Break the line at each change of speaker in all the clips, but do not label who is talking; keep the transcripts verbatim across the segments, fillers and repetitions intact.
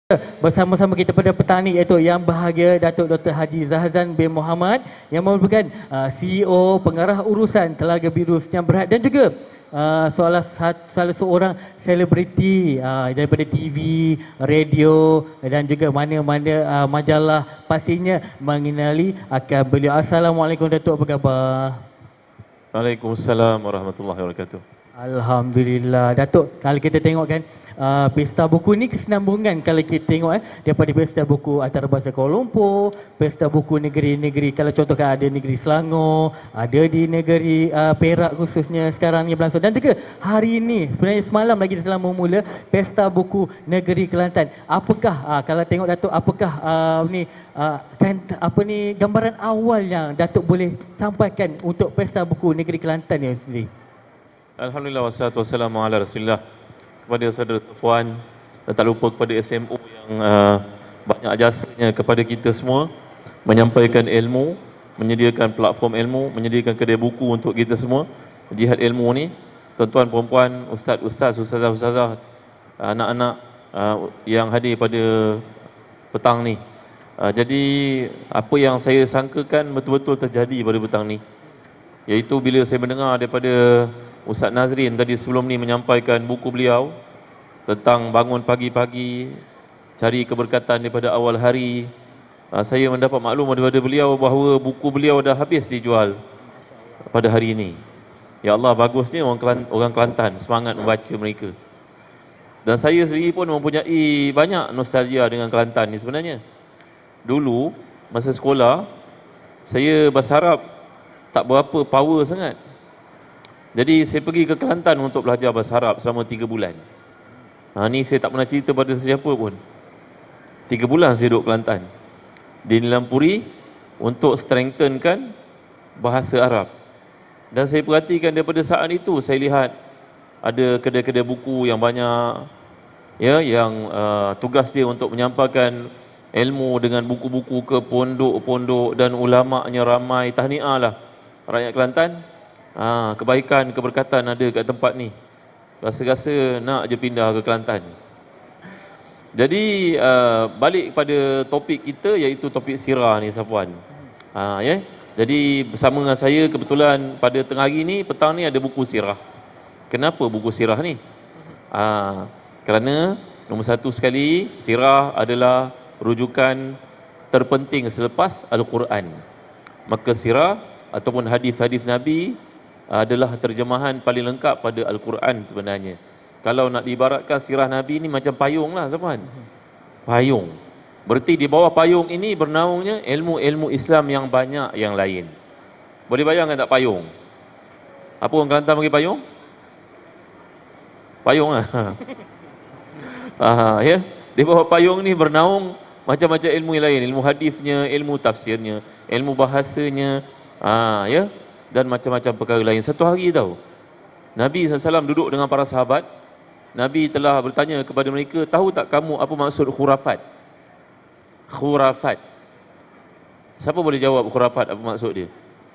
Bersama-sama kita pada petang ni iaitu Yang Bahagia Datuk Doktor Haji Zahzan bin Mohamad yang merupakan uh, C E O Pengarah Urusan Telaga Biru Senyum Berhad dan juga uh, salah, salah seorang selebriti uh, daripada T V, radio dan juga mana-mana uh, majalah pastinya mengenali akan beliau. Assalamualaikum Datuk, apa khabar?
Waalaikumsalam warahmatullahi wabarakatuh.
Alhamdulillah. Datuk, kalau kita tengok kan uh, Pesta Buku ni kesinambungan kalau kita tengok eh daripada Pesta Buku Antarabangsa Kuala Lumpur, Pesta Buku negeri-negeri, kalau contohkan ada negeri Selangor, ada di negeri uh, Perak khususnya sekarang ni berlangsung, dan juga hari ini sebenarnya semalam lagi telah memula Pesta Buku Negeri Kelantan. Apakah uh, kalau tengok Datuk, apakah uh, ni uh, kan apa ni gambaran awal yang Datuk boleh sampaikan untuk Pesta Buku Negeri Kelantan ni sendiri?
Alhamdulillah wassalatu wassalamu ala Rasulillah. Kepada saudara Safwan dan tak lupa kepada S M O yang uh, banyak jasanya kepada kita semua, menyampaikan ilmu, menyediakan platform ilmu, menyediakan kedai buku untuk kita semua. Jihad ilmu ni, tuan-tuan, perempuan, ustaz-ustaz, ustazah-ustazah, anak-anak uh, yang hadir pada petang ni. Uh, jadi apa yang saya sangkakan betul-betul terjadi pada petang ni, iaitu bila saya mendengar daripada Ustaz Nazrin tadi sebelum ni menyampaikan buku beliau tentang bangun pagi-pagi, cari keberkatan daripada awal hari. Saya mendapat maklum daripada beliau bahawa buku beliau dah habis dijual pada hari ini. Ya Allah, bagusnya orang Kelantan, orang Kelantan semangat membaca mereka. Dan saya sendiri pun mempunyai banyak nostalgia dengan Kelantan ni sebenarnya. Dulu masa sekolah, saya bahasa Arab tak berapa power sangat. Jadi saya pergi ke Kelantan untuk belajar bahasa Arab selama tiga bulan. Ha, ni saya tak pernah cerita pada sesiapa pun. Tiga bulan saya duduk Kelantan di Nilampuri untuk strengthenkan bahasa Arab. Dan saya perhatikan daripada saat itu, saya lihat ada kedai-kedai buku yang banyak, ya, yang uh, tugas dia untuk menyampaikan ilmu dengan buku-buku ke pondok-pondok, dan ulama'nya ramai. Tahniah lah rakyat Kelantan. Ha, kebaikan, keberkatan ada kat tempat ni. Rasa-rasa nak je pindah ke Kelantan. Jadi uh, balik pada topik kita, iaitu topik sirah ni, Safwan. Ha, ya? Jadi bersama dengan saya kebetulan pada tengah hari ni, petang ni ada buku sirah. Kenapa buku sirah ni? Ha, kerana nombor satu sekali, sirah adalah rujukan terpenting selepas Al-Quran. Maka sirah ataupun hadis-hadis Nabi adalah terjemahan paling lengkap pada Al-Quran sebenarnya. Kalau nak diibaratkan, sirah Nabi ni macam payung lah, Safwan. Payung. Berarti di bawah payung ini bernaungnya ilmu-ilmu Islam yang banyak yang lain. Boleh bayangkan tak payung? Apa orang Kelantan panggil payung? Payung lah. Aha, ya? Di bawah payung ni bernaung macam-macam ilmu yang lain. Ilmu hadisnya, ilmu tafsirnya, ilmu bahasanya, ah, ya? Dan macam-macam perkara lain. Satu hari tahu, Nabi sallallahu alaihi wasallam duduk dengan para sahabat. Nabi telah bertanya kepada mereka, tahu tak kamu apa maksud khurafat? Khurafat. Siapa boleh jawab khurafat apa maksud dia?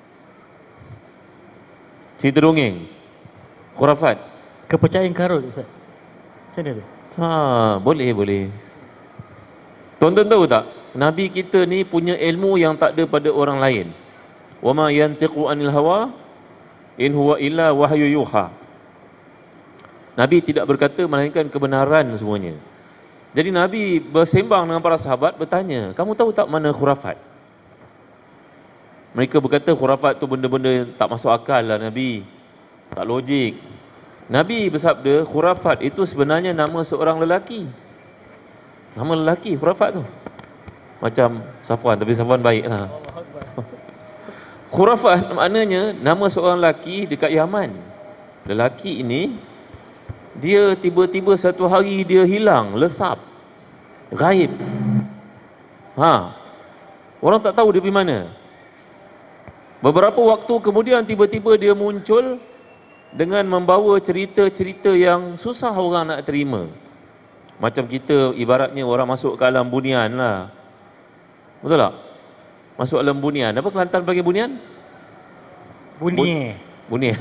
Cerita dongeng. Khurafat.
Kepercayaan karut, Ustaz. Macam mana tu?
Ha, boleh, boleh. Tuan-tuan tahu tak, Nabi kita ni punya ilmu yang tak ada pada orang lain. Wa ma yantiqu anil hawa in huwa illa wahyu yuha. Nabi tidak berkata melainkan kebenaran semuanya. Jadi Nabi bersembang dengan para sahabat, bertanya, kamu tahu tak mana khurafat? Mereka berkata khurafat tu benda-benda tak masuk akal lah Nabi, tak logik. Nabi bersabda, khurafat itu sebenarnya nama seorang lelaki. Nama lelaki khurafat tu. Macam Safwan, tapi Safwan baik lah. Khurafat maknanya nama seorang lelaki dekat Yaman. Lelaki ini, dia tiba-tiba satu hari dia hilang, lesap, gaib. Ha, orang tak tahu dia pergi mana. Beberapa waktu kemudian tiba-tiba dia muncul dengan membawa cerita-cerita yang susah orang nak terima. Macam kita ibaratnya orang masuk ke alam bunian lah. Betul tak? Masuk alam bunian. Apa Kelantan panggil bunian?
Bunyi.
Bunian.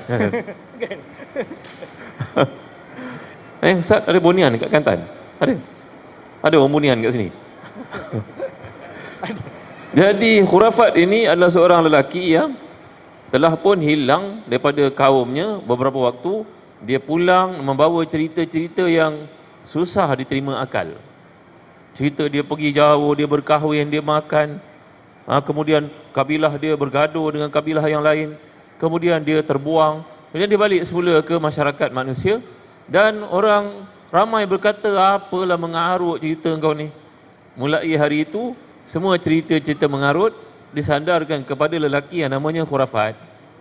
Eh, Ustaz, ada bunian dekat Kelantan? Ada? Ada orang bunian kat sini. Jadi khurafat ini adalah seorang lelaki yang telah pun hilang daripada kaumnya beberapa waktu. Dia pulang membawa cerita-cerita yang susah diterima akal. Cerita dia pergi jauh, dia berkahwin, dia makan, ha, kemudian kabilah dia bergaduh dengan kabilah yang lain, kemudian dia terbuang, kemudian dia balik semula ke masyarakat manusia. Dan orang ramai berkata, apalah mengarut cerita kau ni. Mulai hari itu, semua cerita-cerita mengarut disandarkan kepada lelaki yang namanya khurafat.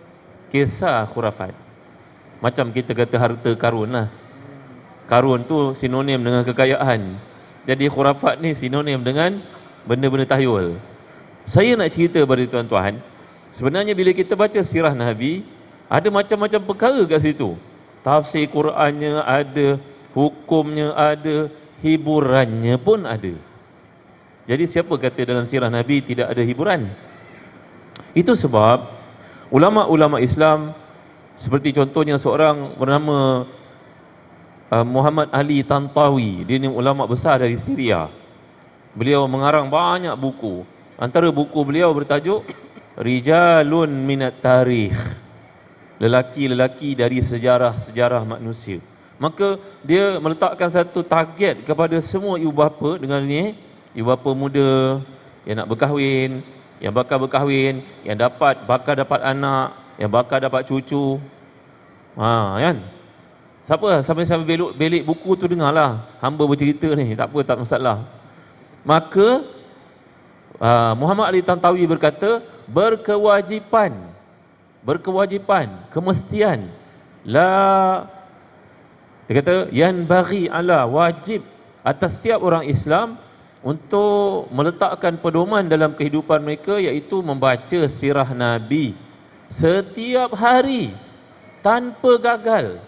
Kisah khurafat. Macam kita kata harta karun lah. Karun tu sinonim dengan kekayaan. Jadi khurafat ni sinonim dengan benda-benda tahyul. Saya nak cerita pada tuan-tuan, sebenarnya bila kita baca sirah Nabi, ada macam-macam perkara kat situ. Tafsir Qurannya ada, hukumnya ada, hiburannya pun ada. Jadi siapa kata dalam sirah Nabi tidak ada hiburan? Itu sebab ulama-ulama Islam, seperti contohnya seorang bernama uh, Muhammad Ali Tantawi, dia ni ulama besar dari Syria. Beliau mengarang banyak buku. Antara buku beliau bertajuk Rijalun Minat Tarikh, lelaki-lelaki dari sejarah-sejarah manusia. Maka dia meletakkan satu target kepada semua ibu bapa dengan ni, ibu bapa muda yang nak berkahwin, yang bakal berkahwin, yang dapat bakal dapat anak, yang bakal dapat cucu. Ha kan? Siapa sampai-sampai belok belik buku tu dengarlah. Hamba bercerita ni, tak apa, tak masalah. Maka uh, Muhammad Ali Tantawi berkata, berkewajipan, berkewajipan, kemestian, la, dia kata, yan bagi ala, wajib atas setiap orang Islam untuk meletakkan pedoman dalam kehidupan mereka, iaitu membaca sirah Nabi setiap hari tanpa gagal.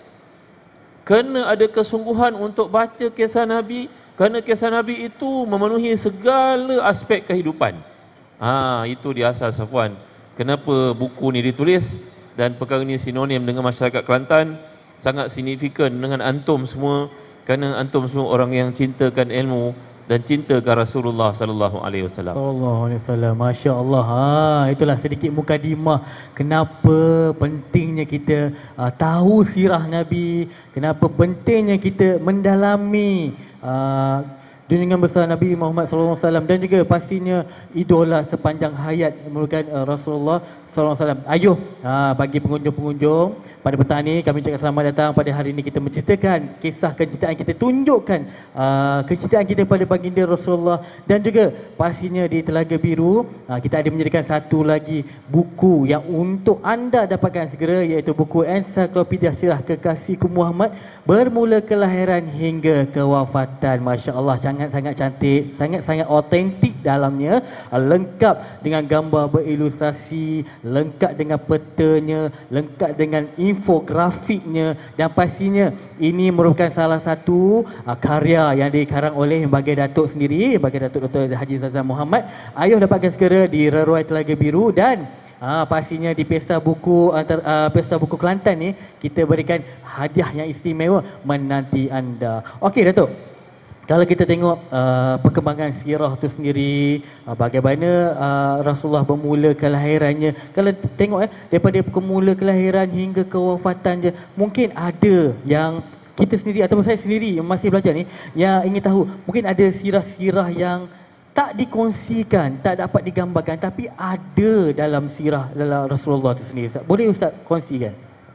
Kena ada kesungguhan untuk baca kisah Nabi, kerana kisah Nabi itu memenuhi segala aspek kehidupan. Ha, itu dia asas, Safwan. Kenapa buku ni ditulis, dan perkara ni sinonim dengan masyarakat Kelantan, sangat signifikan dengan antum semua, kerana antum semua orang yang cintakan ilmu dan cintakan Rasulullah sallallahu alaihi wasallam.
Sallallahu alaihi wasallam. Masya-Allah. Ha, itulah sedikit mukadimah kenapa pentingnya kita uh, tahu sirah Nabi, kenapa pentingnya kita mendalami uh, junjungan besar Nabi Muhammad sallallahu alaihi wasallam, dan juga pastinya idola sepanjang hayat merupakan uh, Rasulullah sallallahu alaihi wasallam. Ayuh, ha, bagi pengunjung-pengunjung pada petang ni, kami ucapkan selamat datang. Pada hari ini kita menceritakan kisah kecintaan kita, tunjukkan uh, kecintaan kita pada baginda Rasulullah. Dan juga pastinya di Telaga Biru uh, kita ada menyediakan satu lagi buku yang untuk anda dapatkan segera, iaitu buku Ensiklopedia Sirah Kekasihku Muhammad, bermula kelahiran hingga kewafatan. Masya Allah, sangat-sangat cantik, sangat-sangat otentik dalamnya, uh, lengkap dengan gambar berilustrasi, lengkap dengan petanya, lengkap dengan infografiknya, dan pastinya ini merupakan salah satu uh, karya yang dikarang oleh Baginda Datuk sendiri, Baginda Datuk Doktor Haji Zazan Muhammad. Ayuh dapatkan segera di Reruai Telaga Biru, dan uh, pastinya di Pesta Buku antar, uh, Pesta Buku Kelantan ni kita berikan hadiah yang istimewa menanti anda. Okey Datuk, kalau kita tengok uh, perkembangan sirah tu sendiri, uh, bagaimana uh, Rasulullah bermula kelahirannya, kalau tengok eh daripada bermula kelahiran hingga kewafatannya, mungkin ada yang kita sendiri ataupun saya sendiri yang masih belajar ni yang ingin tahu, mungkin ada sirah-sirah yang tak dikongsikan, tak dapat digambarkan, tapi ada dalam sirah dalam Rasulullah tu sendiri. Ustaz, boleh Ustaz kongsikan?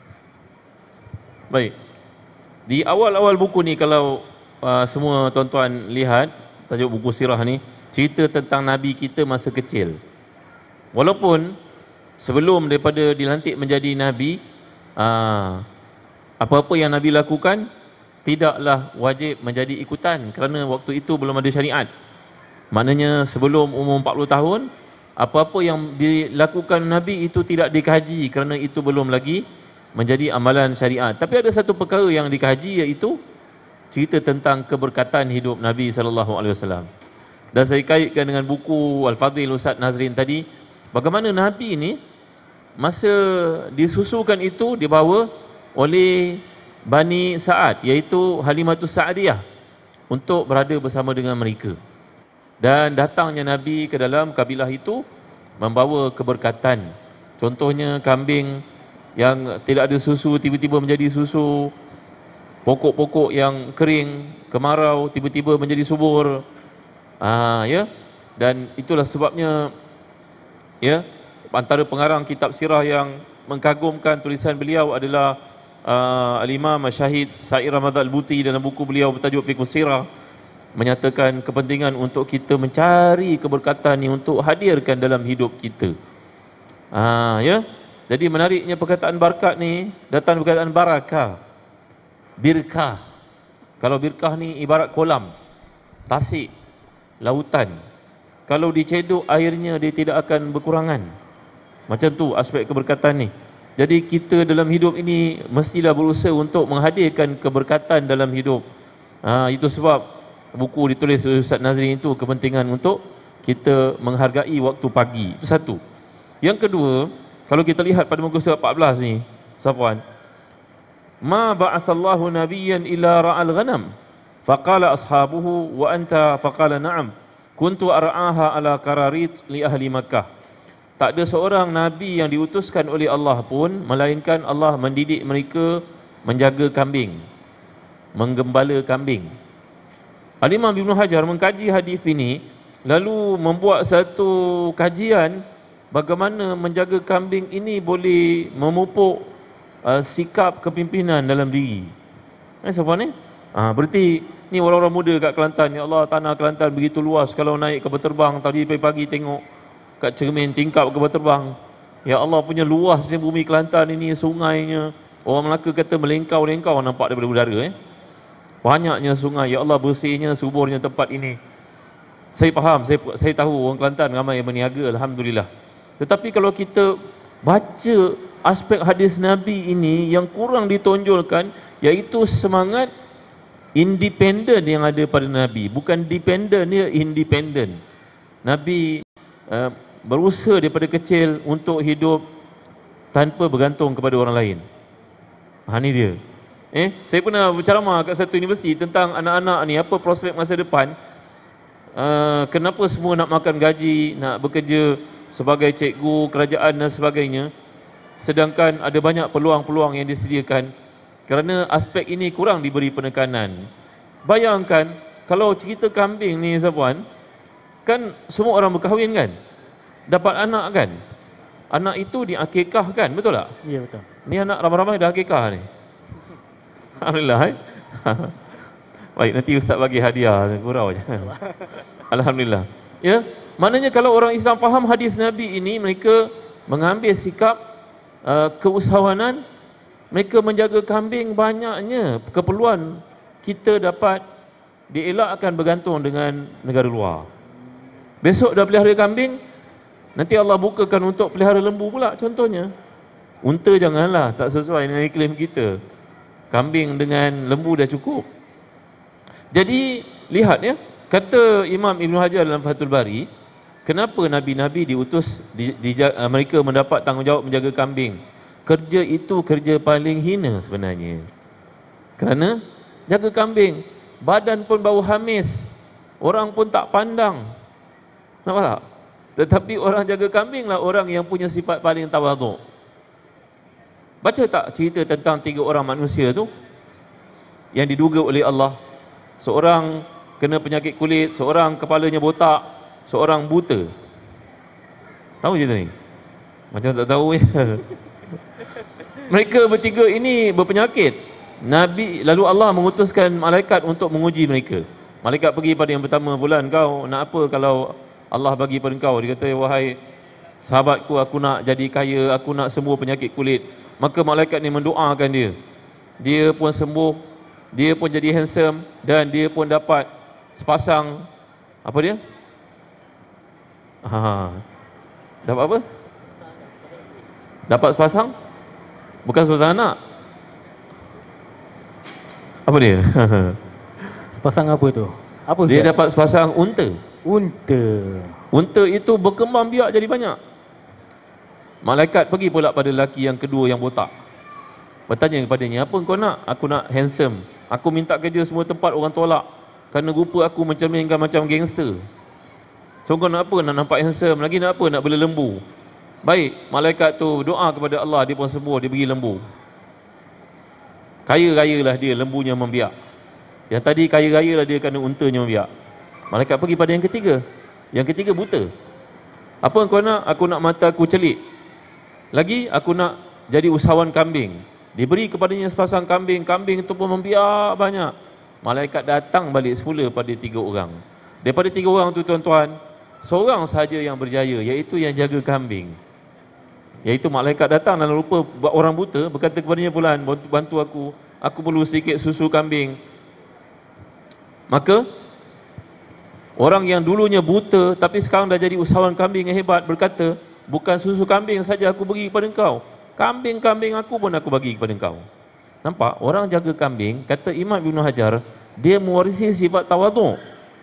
Baik. Di awal-awal buku ni, kalau Uh, semua tuan-tuan lihat tajuk buku sirah ni, cerita tentang Nabi kita masa kecil. Walaupun sebelum daripada dilantik menjadi Nabi, uh, apa-apa yang Nabi lakukan tidaklah wajib menjadi ikutan, kerana waktu itu belum ada syariat. Maknanya sebelum umur empat puluh tahun, apa-apa yang dilakukan Nabi itu tidak dikaji, kerana itu belum lagi menjadi amalan syariat. Tapi ada satu perkara yang dikaji, iaitu cerita tentang keberkatan hidup Nabi sallallahu alaihi wasallam. Dan saya kaitkan dengan buku Al-Fadhil Ustaz Nazrin tadi, bagaimana Nabi ini masa disusukan itu dibawa oleh Bani Sa'ad, iaitu Halimatus Sa'diyah. untuk berada bersama dengan mereka. Dan datangnya Nabi ke dalam kabilah itu membawa keberkatan. Contohnya kambing yang tidak ada susu tiba-tiba menjadi susu, pokok-pokok yang kering, kemarau tiba-tiba menjadi subur. Ah, ya. Dan itulah sebabnya, ya, antara pengarang kitab sirah yang mengkagumkan tulisan beliau adalah uh, Al-Imam Syahid Sa'id Ramadan Al-Buti dalam buku beliau bertajuk Fiqh Sirah, menyatakan kepentingan untuk kita mencari keberkatan ni untuk hadirkan dalam hidup kita. Ah, ya. Jadi menariknya perkataan barakat ni datang perkataan barakah. Birkah. Kalau birkah ni ibarat kolam, tasik, lautan. Kalau dicedok airnya dia tidak akan berkurangan. Macam tu aspek keberkatan ni. Jadi kita dalam hidup ini mestilah berusaha untuk menghadirkan keberkatan dalam hidup. Ha, itu sebab buku ditulis oleh Ustaz Nazrin itu kepentingan untuk kita menghargai waktu pagi. Itu satu. Yang kedua, kalau kita lihat pada muka surat empat belas ni, Safwan, ma ba'athallahu nabiyyan illa ra'al ghanam faqala ashabuhu wa anta faqala na'am kuntu ar'aha ala qararit li ahli Makkah. Tak ada seorang nabi yang diutuskan oleh Allah pun melainkan Allah mendidik mereka menjaga kambing, menggembala kambing. Al-Imam Ibn Hajar mengkaji hadis ini lalu membuat satu kajian bagaimana menjaga kambing ini boleh memupuk uh, sikap kepimpinan dalam diri. Eh, siapa ni? Ah, berarti ni orang-orang muda kat Kelantan. Ya Allah, tanah Kelantan begitu luas. Kalau naik kapal terbang tadi pagi-pagi tengok kat cermin tingkap kapal terbang. Ya Allah, punya luasnya bumi Kelantan ini, sungainya. Orang Melaka kata melengkau-lengkau nampak daripada udara. Eh. Banyaknya sungai. Ya Allah, bersihnya, suburnya tempat ini. Saya faham, saya, saya tahu orang Kelantan ramai yang berniaga, Alhamdulillah. Tetapi kalau kita baca aspek hadis Nabi ini yang kurang ditonjolkan, iaitu semangat independen yang ada pada Nabi. Bukan dependent, dia independen. Nabi uh, berusaha daripada kecil untuk hidup tanpa bergantung kepada orang lain. Ha, ni dia. Eh, saya pernah berceramah kat satu universiti tentang anak-anak ni, apa prospek masa depan. Uh, kenapa semua nak makan gaji, nak bekerja sebagai cikgu kerajaan dan sebagainya, sedangkan ada banyak peluang-peluang yang disediakan. Kerana aspek ini kurang diberi penekanan. Bayangkan kalau cerita kambing ni, Safwan, kan semua orang berkahwin kan, dapat anak kan, anak itu diakikahkan, betul tak?
Ya, betul.
Ni anak ramai-ramai dah akikah ni. Alhamdulillah. Eh? Baik, nanti Ustaz bagi hadiah, gurau je. Alhamdulillah. Ya, maknanya kalau orang Islam faham hadis Nabi ini, mereka mengambil sikap uh, keusahawanan, mereka menjaga kambing. Banyaknya keperluan kita dapat dielakkan bergantung dengan negara luar. Besok dah pelihara kambing, nanti Allah bukakan untuk pelihara lembu pula contohnya. Unta janganlah, tak sesuai dengan iklim kita. Kambing dengan lembu dah cukup. Jadi lihat ya, kata Imam Ibn Hajar dalam Fathul Bari, kenapa Nabi-Nabi diutus di, di, mereka mendapat tanggungjawab menjaga kambing? Kerja itu kerja paling hina sebenarnya. Kerana jaga kambing, badan pun bau hamis, orang pun tak pandang. Nampak tak? Tetapi orang jaga kambing lah orang yang punya sifat paling tawaduk. Baca tak cerita tentang tiga orang manusia tu yang diduga oleh Allah? Seorang kena penyakit kulit, seorang kepalanya botak, seorang buta. Tahu cerita ni? Macam tak tahu ya. Mereka bertiga ini berpenyakit. Nabi, lalu Allah mengutuskan malaikat untuk menguji mereka. Malaikat pergi pada yang pertama, fulan, kau nak apa kalau Allah bagi pada kau? Dia kata, wahai sahabatku, aku nak jadi kaya, aku nak sembuh penyakit kulit. Maka malaikat ni mendoakan dia. Dia pun sembuh, dia pun jadi handsome, dan dia pun dapat sepasang, apa dia? Ha, dapat apa? Dapat sepasang? Bukan sepasang anak. Apa dia?
Sepasang apa tu? Apa
Dia
Ustaz?
dapat sepasang unta.
Unta.
Unta itu berkembang biak jadi banyak. Malaikat pergi pula pada lelaki yang kedua yang botak. Bertanya kepadanya, apa kau nak? Aku nak handsome. Aku minta kerja semua tempat orang tolak. kerana rupa aku mencerminkan macam gangster. Sungguh nak apa nak nampak handsome, lagi nak apa nak bela lembu. Baik, malaikat tu doa kepada Allah, dia pun sembuh, dia beri lembu. Kaya-rayalah dia, lembunya membiak. Yang tadi kaya-rayalah dia kerana untanya membiak. Malaikat pergi pada yang ketiga. Yang ketiga buta. Apa kau nak? Aku nak mata aku celik. Lagi aku nak jadi usahawan kambing. Diberi kepadanya sepasang kambing, kambing itu pun membiak banyak. Malaikat datang balik semula pada tiga orang. Daripada tiga orang tu tuan-tuan, seorang sahaja yang berjaya, iaitu yang jaga kambing. Iaitu malaikat datang dalam rupa orang buta, berkata kepadanya, fulan, bantu, bantu aku, aku perlu sikit susu kambing. Maka orang yang dulunya buta tapi sekarang dah jadi usahawan kambing yang hebat berkata, bukan susu kambing saja aku bagi kepada engkau, kambing-kambing aku pun aku bagi kepada engkau. Nampak? Orang jaga kambing, kata Imam Ibn Hajar, dia mewarisi sifat tawaduk,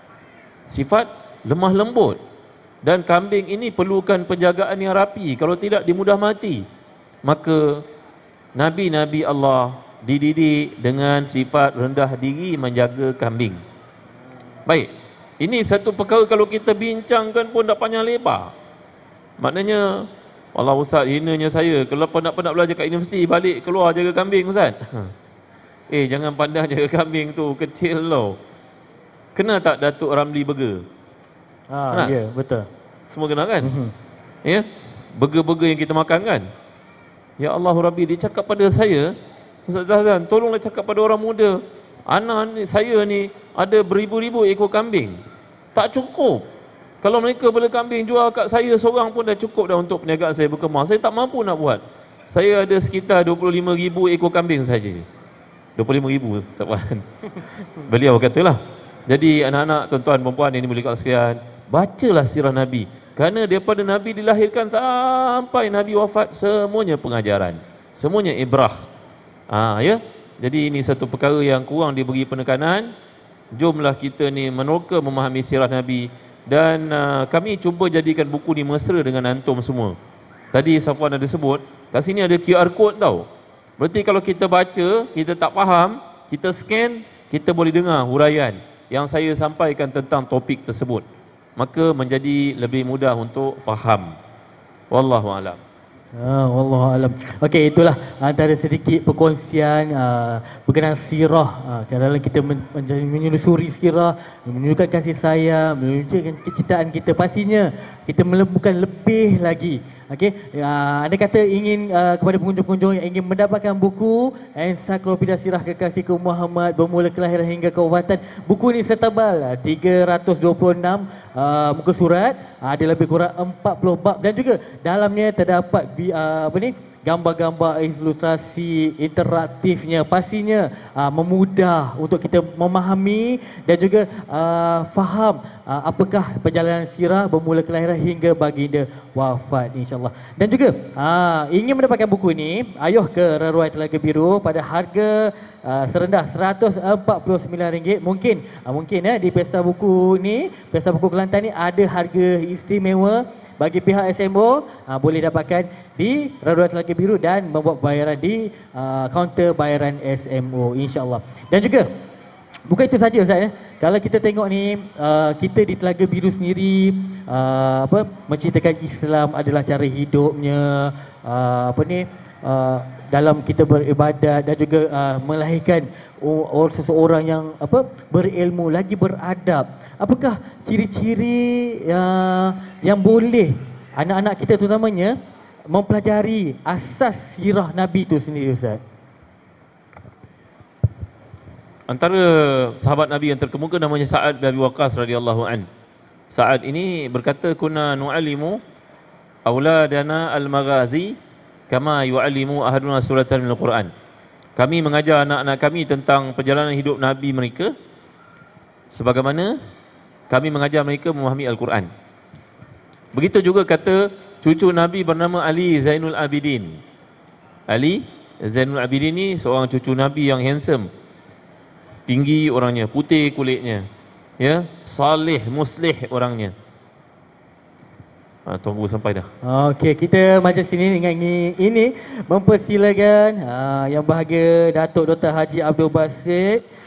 sifat lemah lembut. Dan kambing ini perlukan penjagaan yang rapi, kalau tidak dia mudah mati. Maka Nabi-Nabi Allah dididik dengan sifat rendah diri menjaga kambing. Baik, ini satu perkara kalau kita bincangkan pun tak panjang lebar. Maknanya, Allah Ustaz, hinanya saya, kalau penat-penat belajar kat universiti, balik keluar jaga kambing Ustaz. Eh, jangan pandang jaga kambing tu kecil tau. Kenal tak Datuk Ramli Burger?
Ah,
Kenal?
ya, betul.
Semua kenal kan?
Mhm.
Ya, burger-burger yang kita makan kan? Ya Allah Rabbi, dia cakap pada saya, Ustaz Zahzan, tolonglah cakap pada orang muda, anak ni, saya ni ada beribu-ribu ekor kambing, tak cukup. Kalau mereka bela kambing jual kat saya seorang pun dah cukup dah untuk perniagaan saya berkembang. Saya tak mampu nak buat. Saya ada sekitar dua puluh lima ribu ekor kambing saja. dua puluh lima ribu sahabat. Beliau katalah. Jadi anak-anak, tuan-tuan, perempuan yang dimulakan sekalian, bacalah sirah Nabi. Kerana daripada Nabi dilahirkan sampai Nabi wafat, semuanya pengajaran, semuanya ibrah. Ah, ya. Jadi ini satu perkara yang kurang diberi penekanan. Jomlah kita ni meneroka memahami sirah Nabi. Dan uh, kami cuba jadikan buku ni mesra dengan antum semua. Tadi Safwan ada sebut, kat sini ada Q R code tau. Berarti kalau kita baca, kita tak faham, kita scan, kita boleh dengar huraian yang saya sampaikan tentang topik tersebut. Maka menjadi lebih mudah untuk faham. Wallahu a'lam.
Ah, Wallahualam. Okey, itulah antara sedikit perkongsian uh, berkenaan sirah. Uh, dalam kita men- men- menyusuri sirah, menunjukkan kasih sayang, menunjukkan kecintaan kita. Pastinya kita menemukan lebih lagi. Okey, uh, anda kata ingin uh, kepada pengunjung-pengunjung yang ingin mendapatkan buku Ensiklopedia Sirah Kekasihku Muhammad bermula kelahiran hingga kewafatan. Buku ni setebal uh, tiga ratus dua puluh enam uh, muka surat, uh, ada lebih kurang empat puluh bab dan juga dalamnya terdapat uh, apa ni gambar-gambar ilustrasi interaktifnya. Pastinya uh, memudah untuk kita memahami dan juga uh, faham uh, apakah perjalanan sirah bermula kelahiran hingga baginda wafat, insyaAllah. Dan juga uh, ingin mendapatkan buku ini, ayuh ke Reruai Telaga Biru pada harga uh, serendah seratus empat puluh sembilan ringgit. Mungkin uh, mungkin ya di Pesta Buku ni, Pesta Buku Kelantan ni ada harga istimewa bagi pihak S M O, uh, boleh dapatkan di Reruai Telaga Biru dan membuat bayaran di uh, kaunter bayaran S M O, insyaAllah. Dan juga bukan itu saja Ustaz ya. Kalau kita tengok ni, uh, kita di Telaga Biru sendiri uh, apa menceritakan Islam adalah cara hidupnya, uh, apa ni uh, dalam kita beribadat dan juga uh, melahirkan or, seseorang yang apa berilmu lagi beradab. Apakah ciri-ciri uh, yang boleh anak-anak kita terutamanya mempelajari asas sirah Nabi itu sendiri Ustaz?
Antara sahabat Nabi yang terkemuka namanya Sa'ad bin Abi Waqqas radhiyallahu an. Sa'ad ini berkata, kunna nu'allimu auladana al-maghazi kama yu'allimu ahaduna suratan minal Quran. Kami mengajar anak-anak kami tentang perjalanan hidup Nabi mereka sebagaimana kami mengajar mereka memahami Al-Quran. Begitu juga kata cucu Nabi bernama Ali Zainul Abidin. Ali Zainul Abidin ni seorang cucu Nabi yang handsome, tinggi orangnya, putih kulitnya, ya, salih, muslih orangnya. Ha, tunggu sampai dah.
Okey, kita majlis sini dengan ini, ini mempersilakan uh, yang bahagia Datuk Doktor Haji Abdul Basit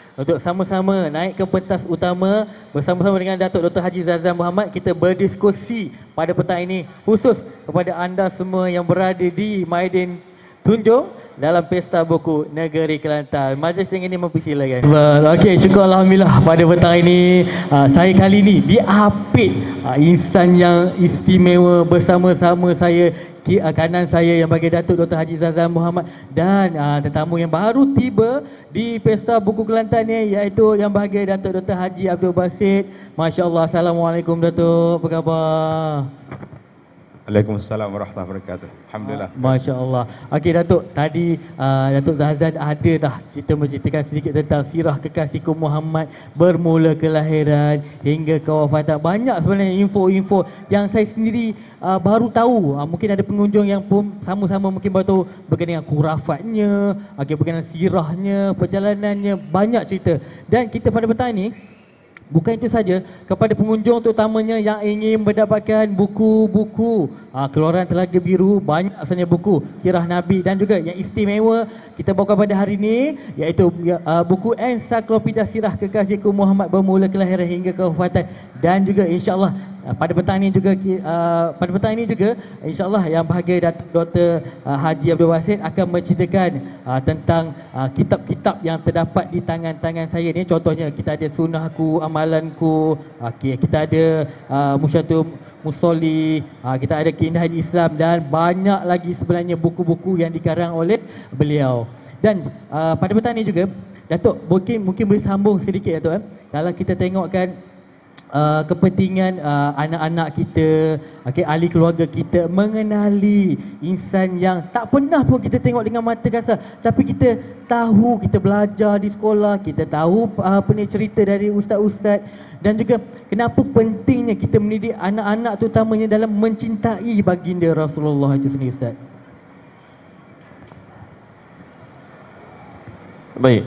untuk sama-sama naik ke pentas utama bersama-sama dengan Datuk Doktor Haji Zazan Muhammad, kita berdiskusi pada petang ini khusus kepada anda semua yang berada di Maidin Tunjung dalam Pesta Buku Negeri Kelantan. Majlis yang ini mempersilakan. Okey, syukur Alhamdulillah pada petang ini uh, saya kali ini diapit uh, insan yang istimewa bersama-sama saya. Kanan saya yang bagi Datuk Doktor Haji Zazan Muhammad dan uh, tetamu yang baru tiba di Pesta Buku Kelantan ni, iaitu yang bagi Datuk Doktor Haji Abdul Basit. Masya-Allah. Assalamualaikum Datuk. Apa khabar?
Waalaikumsalam warahmatullahi wabarakatuh. Alhamdulillah.
Masya Allah. Okey Datuk, tadi uh, Datuk Zazan ada dah cerita menceritakan sedikit tentang sirah kekasihku Muhammad bermula kelahiran hingga kewafatan. Banyak sebenarnya info-info yang saya sendiri uh, baru tahu. Uh, mungkin ada pengunjung yang pun sama-sama mungkin baru tahu berkenaan dengan khurafatnya, okay, berkenaan sirahnya, perjalanannya, banyak cerita. Dan kita pada petang ini, bukan itu saja, kepada pengunjung terutamanya yang ingin mendapatkan buku-buku ha, keluaran Telaga Biru, banyak sebenarnya buku sirah Nabi, dan juga yang istimewa kita bawa pada hari ini iaitu uh, buku Ensiklopedia Sirah Kekasihku Muhammad bermula kelahiran hingga kewafatan. Dan juga insya-Allah uh, pada petang ini juga uh, pada petang ini juga insya-Allah yang bahagia Datuk Doktor uh, Haji Abdul Basit akan menceritakan uh, tentang uh, kitab-kitab yang terdapat di tangan-tangan saya ni. Contohnya kita ada Sunnahku, Amalanku, okay, kita ada uh, Musyatul Musolli, uh, kita ada Keindahan Islam, dan banyak lagi sebenarnya buku-buku yang dikarang oleh beliau. Dan uh, pada petang ini juga Datuk mungkin mungkin boleh sambung sedikit Datuk, eh? Kalau kita tengokkan Uh, kepentingan uh, anak-anak kita, okay, ahli keluarga kita mengenali insan yang tak pernah pun kita tengok dengan mata kasar, tapi kita tahu, kita belajar di sekolah, kita tahu uh, apa ni cerita dari ustaz-ustaz, dan juga kenapa pentingnya kita mendidik anak-anak terutamanya dalam mencintai baginda Rasulullah itu sendiri, Ustaz.
Baik,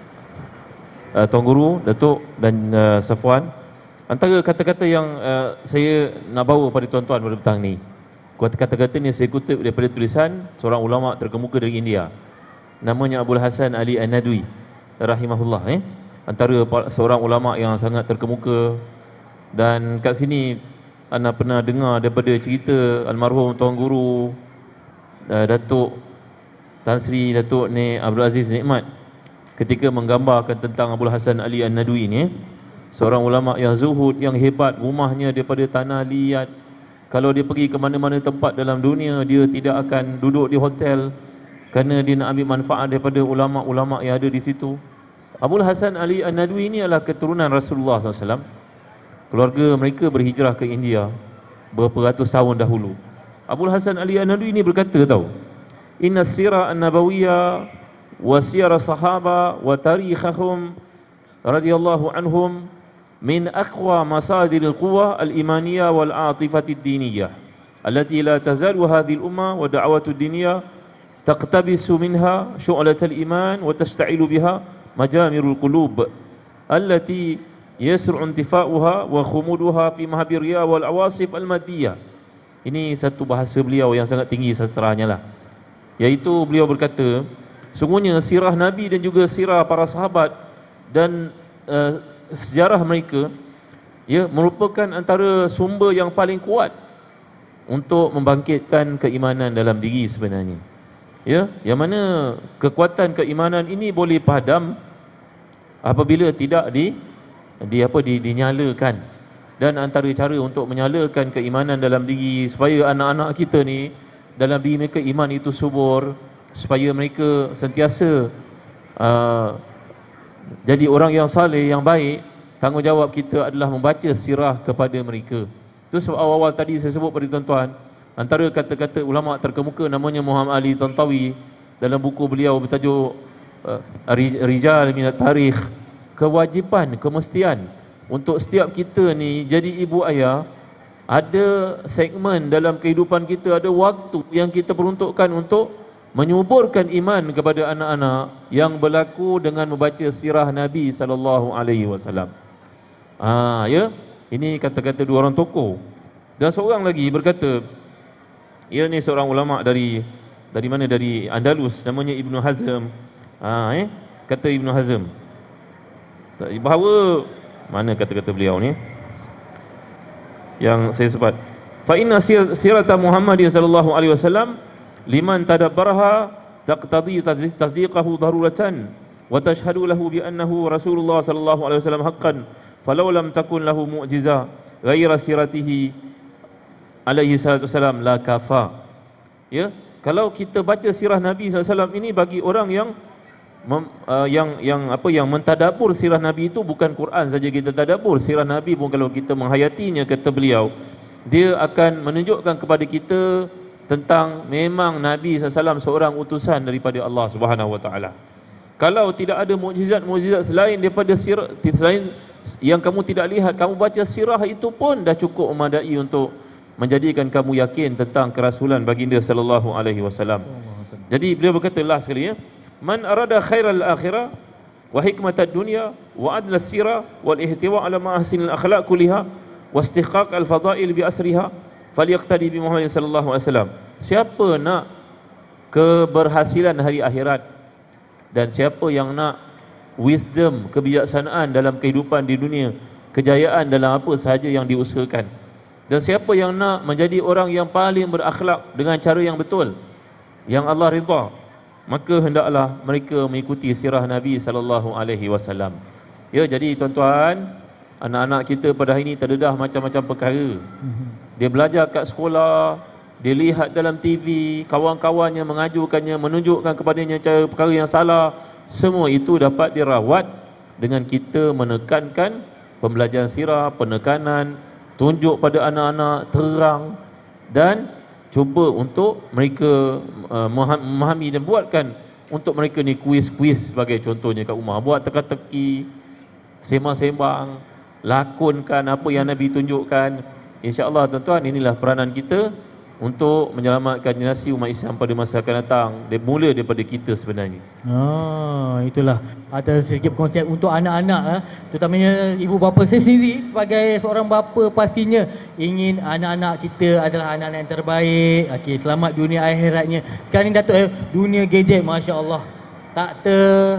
uh, Tuan Guru, Datuk dan uh, Safwan, antara kata-kata yang uh, saya nak bawa pada tuan-tuan pada petang ni, kata-kata ni saya kutip daripada tulisan seorang ulama terkemuka dari India, namanya Abul Hasan Ali An-Nadwi rahimahullah, eh? antara seorang ulama yang sangat terkemuka. Dan kat sini anda pernah dengar daripada cerita almarhum Tuan Guru uh, Datuk Tan Sri Datuk Ni Abdul Aziz Nikmat ketika menggambarkan tentang Abul Hasan Ali An-Nadwi ni, eh? seorang ulama yang zuhud, yang hebat, rumahnya daripada tanah liat. Kalau dia pergi ke mana-mana tempat dalam dunia, dia tidak akan duduk di hotel kerana dia nak ambil manfaat daripada ulama-ulama yang ada di situ. Abul Hasan Ali An-Nadwi ini adalah keturunan Rasulullah sallallahu alaihi wasallam. Keluarga mereka berhijrah ke India beberapa ratus tahun dahulu. Abul Hasan Ali An-Nadwi ini berkata, tahu, Inna sirah an-nabawiyah wa sirah sahaba wa tarikhahum radhiyallahu anhum min aqwa masadir al-quwa al-imaniyah wal-atifati ad-diniyah allati la tazalu hadhihi al-umma wa da'watu ad-diniyah taqtabisu minha syu'lat al-iman wa tasta'ilu biha majamirul qulub allati yasru intifa'uha wa khumuduha fi mahabir riya wal awasif al-maddiyah. Ini satu bahasa beliau yang sangat tinggi sastranya lah, iaitu beliau berkata, sungguhnya sirah Nabi dan juga sirah para sahabat dan uh, sejarah mereka, ya, merupakan antara sumber yang paling kuat untuk membangkitkan keimanan dalam diri sebenarnya, ya, yang mana kekuatan keimanan ini boleh padam apabila tidak di di apa di, dinyalakan. Dan antara cara untuk menyalakan keimanan dalam diri supaya anak-anak kita ni dalam diri mereka iman itu subur, supaya mereka sentiasa uh, jadi orang yang saleh, yang baik, tanggungjawab kita adalah membaca sirah kepada mereka. Itu sebab awal-awal tadi saya sebut pada tuan-tuan, antara kata-kata ulama terkemuka namanya Muhammad Ali Tantawi dalam buku beliau bertajuk uh, Rijal Minat Tarikh, kewajipan, kemestian untuk setiap kita ni jadi ibu ayah, ada segmen dalam kehidupan kita, ada waktu yang kita peruntukkan untuk menyuburkan iman kepada anak-anak yang berlaku dengan membaca sirah Nabi sallallahu alaihi wasallam. Ah, ya, ini kata-kata dua orang tokoh. Dan seorang lagi berkata, ia ni seorang ulama dari dari mana? Dari Andalus, namanya Ibnu Hazm. Ah, eh, kata Ibnu Hazm, bahawa mana kata-kata beliau ni yang saya sebut, fa inna sirata Muhammadin sallallahu alaihi wasallam liman tadabbaraha taqtadi tasdiqahu daruratan wa tashhadu lahu bi annahu Rasulullah sallallahu alaihi wasallam haqqan falau lam takun lahu mu'jizah ghaira siratihi alaihi salatu wasallam la kafa. Ya, kalau kita baca sirah Nabi sallallahu alaihi wasallam ini bagi orang yang Mem, uh, yang yang apa yang mentadabbur sirah Nabi itu bukan Quran saja kita tadabbur, sirah Nabi pun kalau kita menghayatinya, kata beliau, dia akan menunjukkan kepada kita tentang memang Nabi sallallahu alaihi wasallam seorang utusan daripada Allah Subhanahu wa taala. Kalau tidak ada mukjizat-mukjizat selain daripada sirah, selain yang kamu tidak lihat, kamu baca sirah itu pun dah cukup memadai untuk menjadikan kamu yakin tentang kerasulan baginda sallallahu alaihi wasallam. Jadi beliau berkata last sekali, ya, man arada khairal akhirah wa hikmatad dunya wa adla sirah wal ihtiwa ala ma'asinil akhlaq kulliha wa istihqaq al fadail bi asriha falyaqtadi bi Muhammad sallallahu alaihi wasallam. Siapa nak keberhasilan hari akhirat dan siapa yang nak wisdom, kebijaksanaan dalam kehidupan di dunia, kejayaan dalam apa sahaja yang diusahakan, dan siapa yang nak menjadi orang yang paling berakhlak dengan cara yang betul, yang Allah ridha, maka hendaklah mereka mengikuti sirah Nabi sallallahu alaihi wasallam. Ya, jadi tuan-tuan, anak-anak kita pada hari ini terdedah macam-macam perkara. Dia belajar kat sekolah, dia lihat dalam T V, kawan-kawannya mengajukannya, menunjukkan kepadanya cara perkara yang salah. Semua itu dapat dirawat dengan kita menekankan pembelajaran sirah, penekanan, tunjuk pada anak-anak terang, dan cuba untuk mereka uh, memahami dan buatkan untuk mereka ni kuis-kuis sebagai contohnya kat rumah. Buat teka-teki, sembang-sembang, lakonkan apa yang Nabi tunjukkan. InsyaAllah tuan-tuan, inilah peranan kita untuk menyelamatkan generasi umat Islam pada masa akan datang. Dia mula daripada kita sebenarnya.
Ah, itulah ada sedikit konsep untuk anak-anak, eh. terutamanya ibu bapa. Saya sendiri sebagai seorang bapa pastinya ingin anak-anak kita adalah anak-anak yang terbaik. Okey, selamat dunia akhiratnya. Sekarang ni Datuk, eh, dunia gadget, masya-Allah, tak ter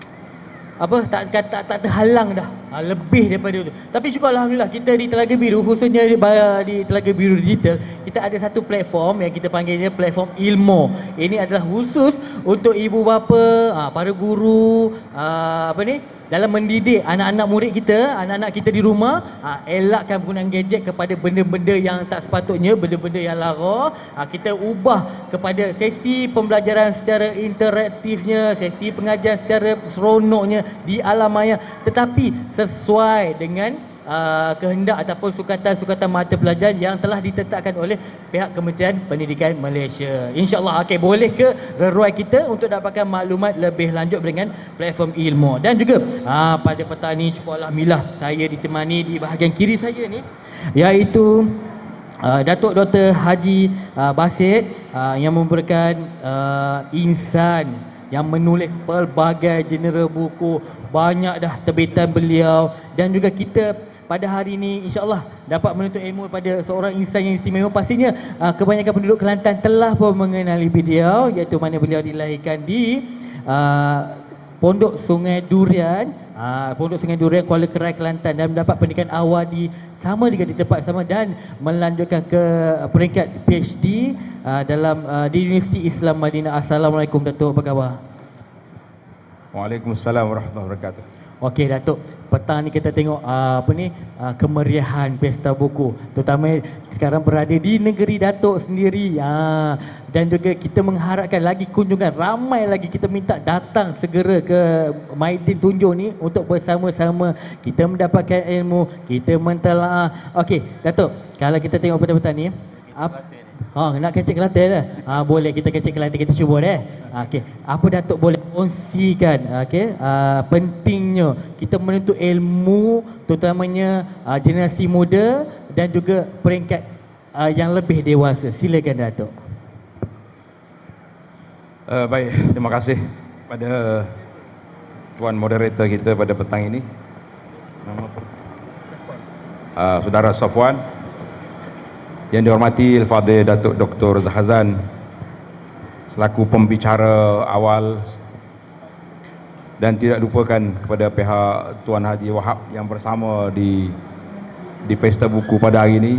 apa tak tak tak, tak terhalang dah. Ha, lebih daripada itu. Tapi syukur alhamdulillah kita di Telaga Biru, khususnya di, di Telaga Biru Digital, kita ada satu platform yang kita panggilnya platform Ilmu. Ini adalah khusus untuk ibu bapa, ha, para guru, ha, apa ni, dalam mendidik anak-anak murid kita, anak-anak kita di rumah, ha, elakkan penggunaan gadget kepada benda-benda yang tak sepatutnya, benda-benda yang lara. Ha, kita ubah kepada sesi pembelajaran secara interaktifnya, sesi pengajian secara seronoknya di alam maya, tetapi sesuai dengan uh, kehendak ataupun sukatan-sukatan mata pelajaran yang telah ditetapkan oleh pihak Kementerian Pendidikan Malaysia. InsyaAllah, okay, boleh ke reruai kita untuk dapatkan maklumat lebih lanjut dengan platform Ilmu. Dan juga uh, pada petang ni syukur alhamdulillah saya ditemani di bahagian kiri saya ni, iaitu Uh, Datuk Doktor Haji uh, Basit, uh, yang merupakan uh, insan yang menulis pelbagai genre buku, banyak dah terbitan beliau. Dan juga kita pada hari ini insya-Allah dapat menuntut ilmu pada seorang insan yang istimewa. Pastinya uh, kebanyakan penduduk Kelantan telah pun mengenali beliau, iaitu mana beliau dilahirkan di uh, Pondok Sungai Durian, uh, Pondok Sungai Durian, Kuala Kerai, Kelantan, dan mendapat pendidikan awal di sama juga di tempat sama, dan melanjutkan ke peringkat P H D uh, dalam uh, di Universiti Islam Madinah. Assalamualaikum Datuk, apa khabar?
Waalaikumsalam warahmatullahi wabarakatuh.
Okey Datuk, petang ni kita tengok uh, apa ni uh, kemeriahan pesta buku, terutama sekarang berada di negeri Datuk sendiri, uh, dan juga kita mengharapkan lagi kunjungan ramai lagi. Kita minta datang segera ke Maidin Tunjung ni untuk bersama-sama kita mendapatkan ilmu, kita mentelaah. Okey Datuk, kalau kita tengok petang-petang ni, apa ha, nak kecek Kelantan dah. Ha, boleh kita kecek Kelantan, kita cuba deh. Ha, okey, apa Datuk boleh kongsikan, okey, uh, pentingnya kita menuntut ilmu, terutamanya uh, generasi muda dan juga peringkat uh, yang lebih dewasa. Silakan Datuk.
Uh, baik, terima kasih pada tuan moderator kita pada petang ini. Nama apa? Uh, Saudara Safwan. Yang dihormati Al-Fadhil Datuk Doktor Zahazan selaku pembicara awal dan tidak lupakan kepada pihak Tuan Haji Wahab yang bersama di di Pesta Buku pada hari ini,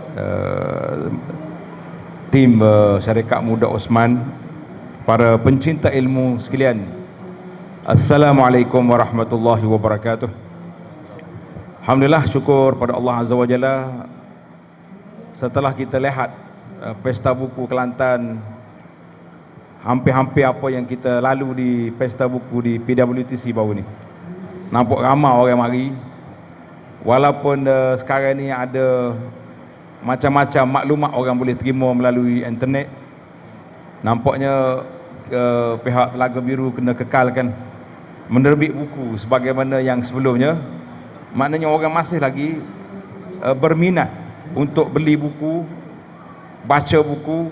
uh, tim uh, Syarikat Muda Osman, para pencinta ilmu sekalian. Assalamualaikum warahmatullahi wabarakatuh. Alhamdulillah, syukur pada Allah Azza wa Jalla, setelah kita lihat uh, Pesta Buku Kelantan, hampir-hampir apa yang kita lalu di Pesta Buku di P W T C baru ni, nampak ramai orang mari. Walaupun uh, sekarang ni ada macam-macam maklumat orang boleh terima melalui internet, nampaknya uh, pihak Telaga Biru kena kekalkan menerbit buku sebagaimana yang sebelumnya. Maknanya orang masih lagi uh, berminat untuk beli buku, baca buku.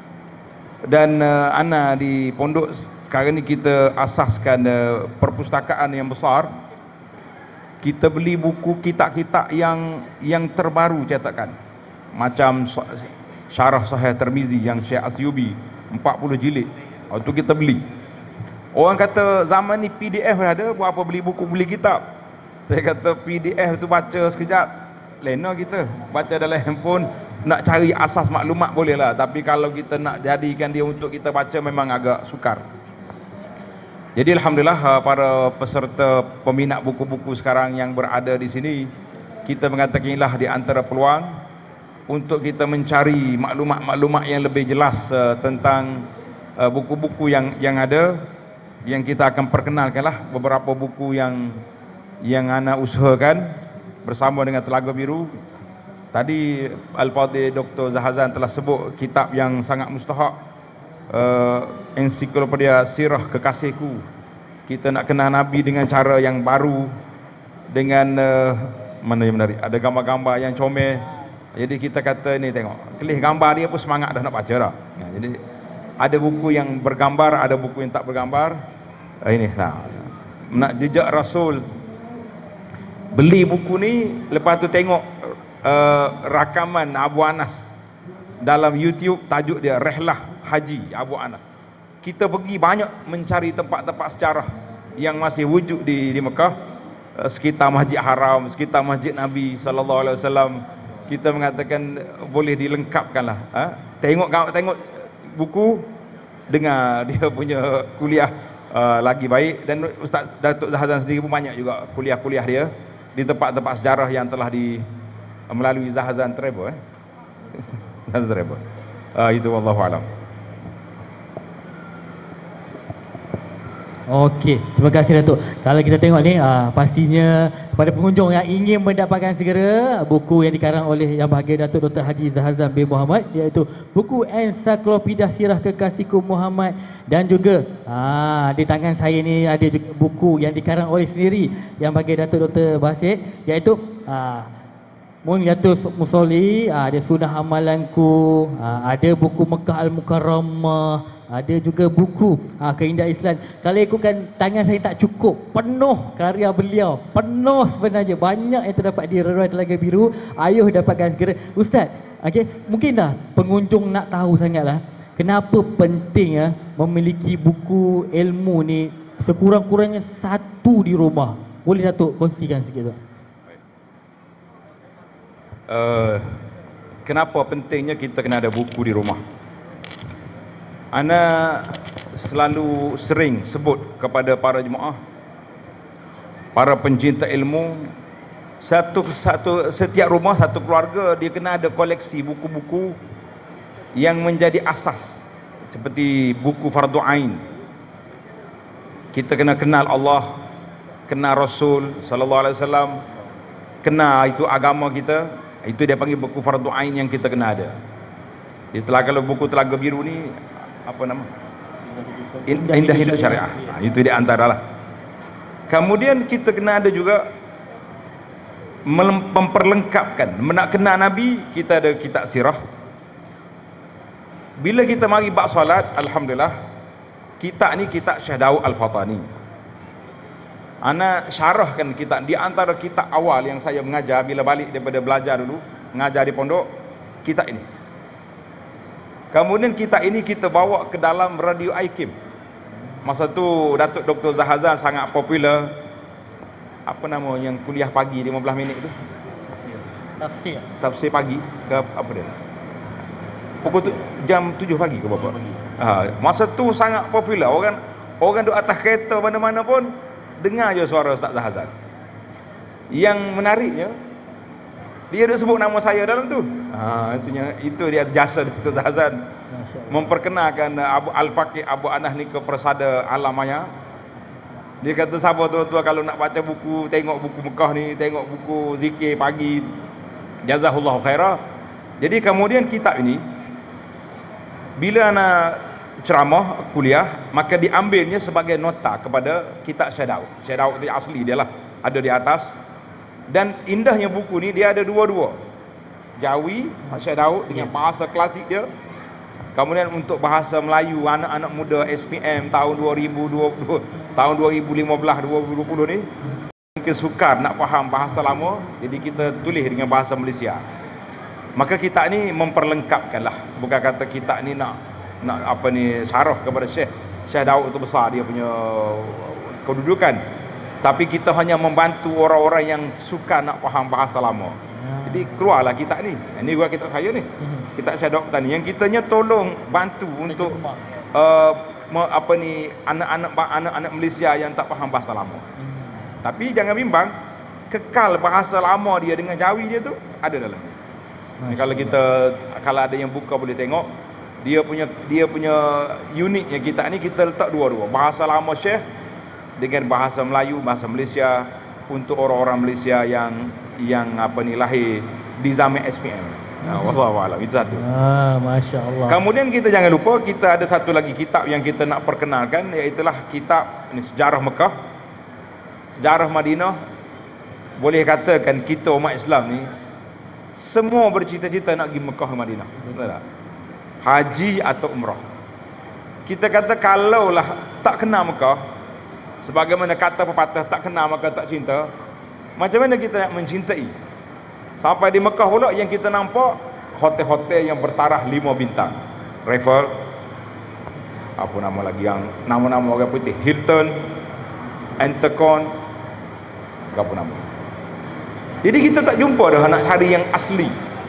Dan uh, Ana di pondok sekarang ni kita asaskan uh, perpustakaan yang besar. Kita beli buku kitab-kitab yang yang terbaru cetakan, macam Syarah Sahih Tirmizi yang Syekh Asyubi empat puluh jilid. Itu kita beli. Orang kata zaman ni P D F ada, buat apa beli buku, beli kitab. Saya kata P D F tu baca sekejap, lena kita baca dalam handphone. Nak cari asas maklumat boleh lah, tapi kalau kita nak jadikan dia untuk kita baca memang agak sukar. Jadi Alhamdulillah, para peserta peminat buku-buku sekarang yang berada di sini, kita mengatakan inilah di antara peluang untuk kita mencari maklumat-maklumat yang lebih jelas uh, tentang uh, buku-buku yang yang ada, yang kita akan perkenalkanlah beberapa buku yang yang ana usahakan bersama dengan Telaga Biru. Tadi Al-Fadhil Doktor Zahazan telah sebut kitab yang sangat mustahak, uh, Ensiklopedia Sirah Kekasihku. Kita nak kenal Nabi dengan cara yang baru, dengan uh, mana yang menarik, ada gambar-gambar yang comel. Jadi kita kata ni, tengok kelih gambar dia pun semangat dah nak baca dah. Nah, jadi ada buku yang bergambar, ada buku yang tak bergambar. Uh, ini nah, nak jejak Rasul. Beli buku ni, lepas tu tengok Uh, rakaman Abu Anas dalam YouTube, tajuk dia Rehlah Haji Abu Anas. Kita pergi banyak mencari tempat-tempat sejarah yang masih wujud di di Mekah, uh, sekitar Masjid Haram, sekitar Masjid Nabi sallallahu alaihi wasallam. Kita mengatakan boleh dilengkapkanlah. Ha? Tengok tengok buku, dengar dia punya kuliah uh, lagi baik. Dan Ustaz Datuk Zahazan sendiri pun banyak juga kuliah-kuliah dia di tempat-tempat sejarah yang telah di melalui Zahazan Travel, eh? Zahazan Travel. Uh, itu wallahu alam.
Okey, terima kasih Datuk. Kalau kita tengok ni, uh, pastinya kepada pengunjung yang ingin mendapatkan segera buku yang dikarang oleh Yang Bahagia Datuk Doktor Haji Zahazan bin Muhammad, iaitu buku Ensiklopedia Sirah Kekasihku Muhammad, dan juga uh, di tangan saya ni ada juga buku yang dikarang oleh sendiri Yang Bahagia Datuk Doktor Basit, iaitu uh, Munyatus Musoli, ada Sunnah Amalanku, ada buku Mekah Al-Mukarramah, ada juga buku Keindahan Islam. Kalau ikutkan tangan saya tak cukup, penuh karya beliau, penuh sebenarnya, banyak yang terdapat di Riwayat Telaga Biru. Ayuh dapatkan segera. Ustaz, okay, mungkin dah pengunjung nak tahu sangatlah kenapa penting ya memiliki buku ilmu ni sekurang-kurangnya satu di rumah. Boleh Datuk kongsikan sikit tu?
Uh, kenapa pentingnya kita kena ada buku di rumah? Ana selalu sering sebut kepada para jemaah, para pencinta ilmu, satu satu setiap rumah, satu keluarga dia kena ada koleksi buku-buku yang menjadi asas, seperti buku fardu ain. Kita kena kenal Allah, kenal Rasul sallallahu alaihi wasallam, kenal itu agama kita. Itu dia panggil buku fardu ain yang kita kena ada. Di Telaga, kalau buku Telaga Biru ni apa nama? Indah Hidup Syariah. Nah, itu di antara lah. Kemudian kita kena ada juga memperlengkapkan, nak kenal Nabi, kita ada kitab sirah. Bila kita mari bab solat, alhamdulillah, kitab ni kitab Syekh Daud Al-Fatani. Ana syarahkan kitab, di antara kitab awal yang saya mengajar bila balik daripada belajar dulu, mengajar di pondok, kitab ini. Kemudian kitab ini kita bawa ke dalam radio I K I M. Masa tu Datuk Doktor Zahazan sangat popular. Apa nama yang kuliah pagi lima belas minit tu?
Tafsir.
Tafsir pagi ke apa dia? Pukul tu, jam tujuh pagi ke berapa? Ha, masa tu sangat popular. Orang orang duduk atas kereta mana-mana pun dengar je suara Ustaz Zahazan. Yang menariknya, dia duduk sebut nama saya dalam tu. Ha, itunya, itu dia jasa Doktor Zahazan memperkenalkan Abu Al-Faqih Abu Anas ni ke persada alam maya. Dia kata siapa tua-tua kalau nak baca buku, tengok buku Mekah ni, tengok buku zikir pagi, jazahullahu khairah. Jadi kemudian kitab ini bila nak ceramah kuliah, maka diambilnya sebagai nota kepada kitab Syekh Daud. Syekh Daud dia asli dia lah, ada di atas. Dan indahnya buku ni dia ada dua-dua, Jawi Syekh Daud dengan bahasa klasik dia. Kemudian untuk bahasa Melayu, anak-anak muda S P M tahun dua ribu dua puluh, tahun dua ribu lima belas dua ribu dua puluh ni mungkin sukar nak faham bahasa lama, jadi kita tulis dengan bahasa Malaysia. Maka kitab ni memperlengkapkanlah. Bukan kata kitab ni nak nak apa ni syarah kepada Syekh Syekh Daud tu besar dia punya kedudukan, tapi kita hanya membantu orang-orang yang suka nak faham bahasa lama. Jadi keluarlah kitab ni. Ini gua kitab saya ni. Kitab Syekh Daud Petani yang kitanya tolong bantu untuk uh, apa ni anak-anak anak-anak Malaysia yang tak faham bahasa lama. Tapi jangan bimbang, kekal bahasa lama dia dengan Jawi dia tu ada dalam ni. Ni kalau kita kalau ada yang buka boleh tengok, dia punya dia punya uniknya kitab ni kita letak dua-dua, bahasa lama Syekh dengan bahasa Melayu, bahasa Malaysia untuk orang-orang Malaysia yang yang apa ni lahir di zaman S P M. Nah, wallahu a'lam, itu satu.
Ah, masya-Allah.
Kemudian kita jangan lupa kita ada satu lagi kitab yang kita nak perkenalkan, iaitu kitab ni Sejarah Mekah, Sejarah Madinah. Boleh katakan kita umat Islam ni semua bercita-cita nak pergi Mekah ke Madinah. Betul tak? Haji atau umrah. Kita kata kalaulah tak kenal Mekah, sebagaimana kata pepatah, tak kenal maka tak cinta. Macam mana kita nak mencintai? Sampai di Mekah pula yang kita nampak hotel-hotel yang bertaraf lima bintang. Raffles, apa nama lagi yang nama-nama orang putih, Hilton, Intercon, apa nama. Jadi kita tak jumpa dah nak cari yang asli.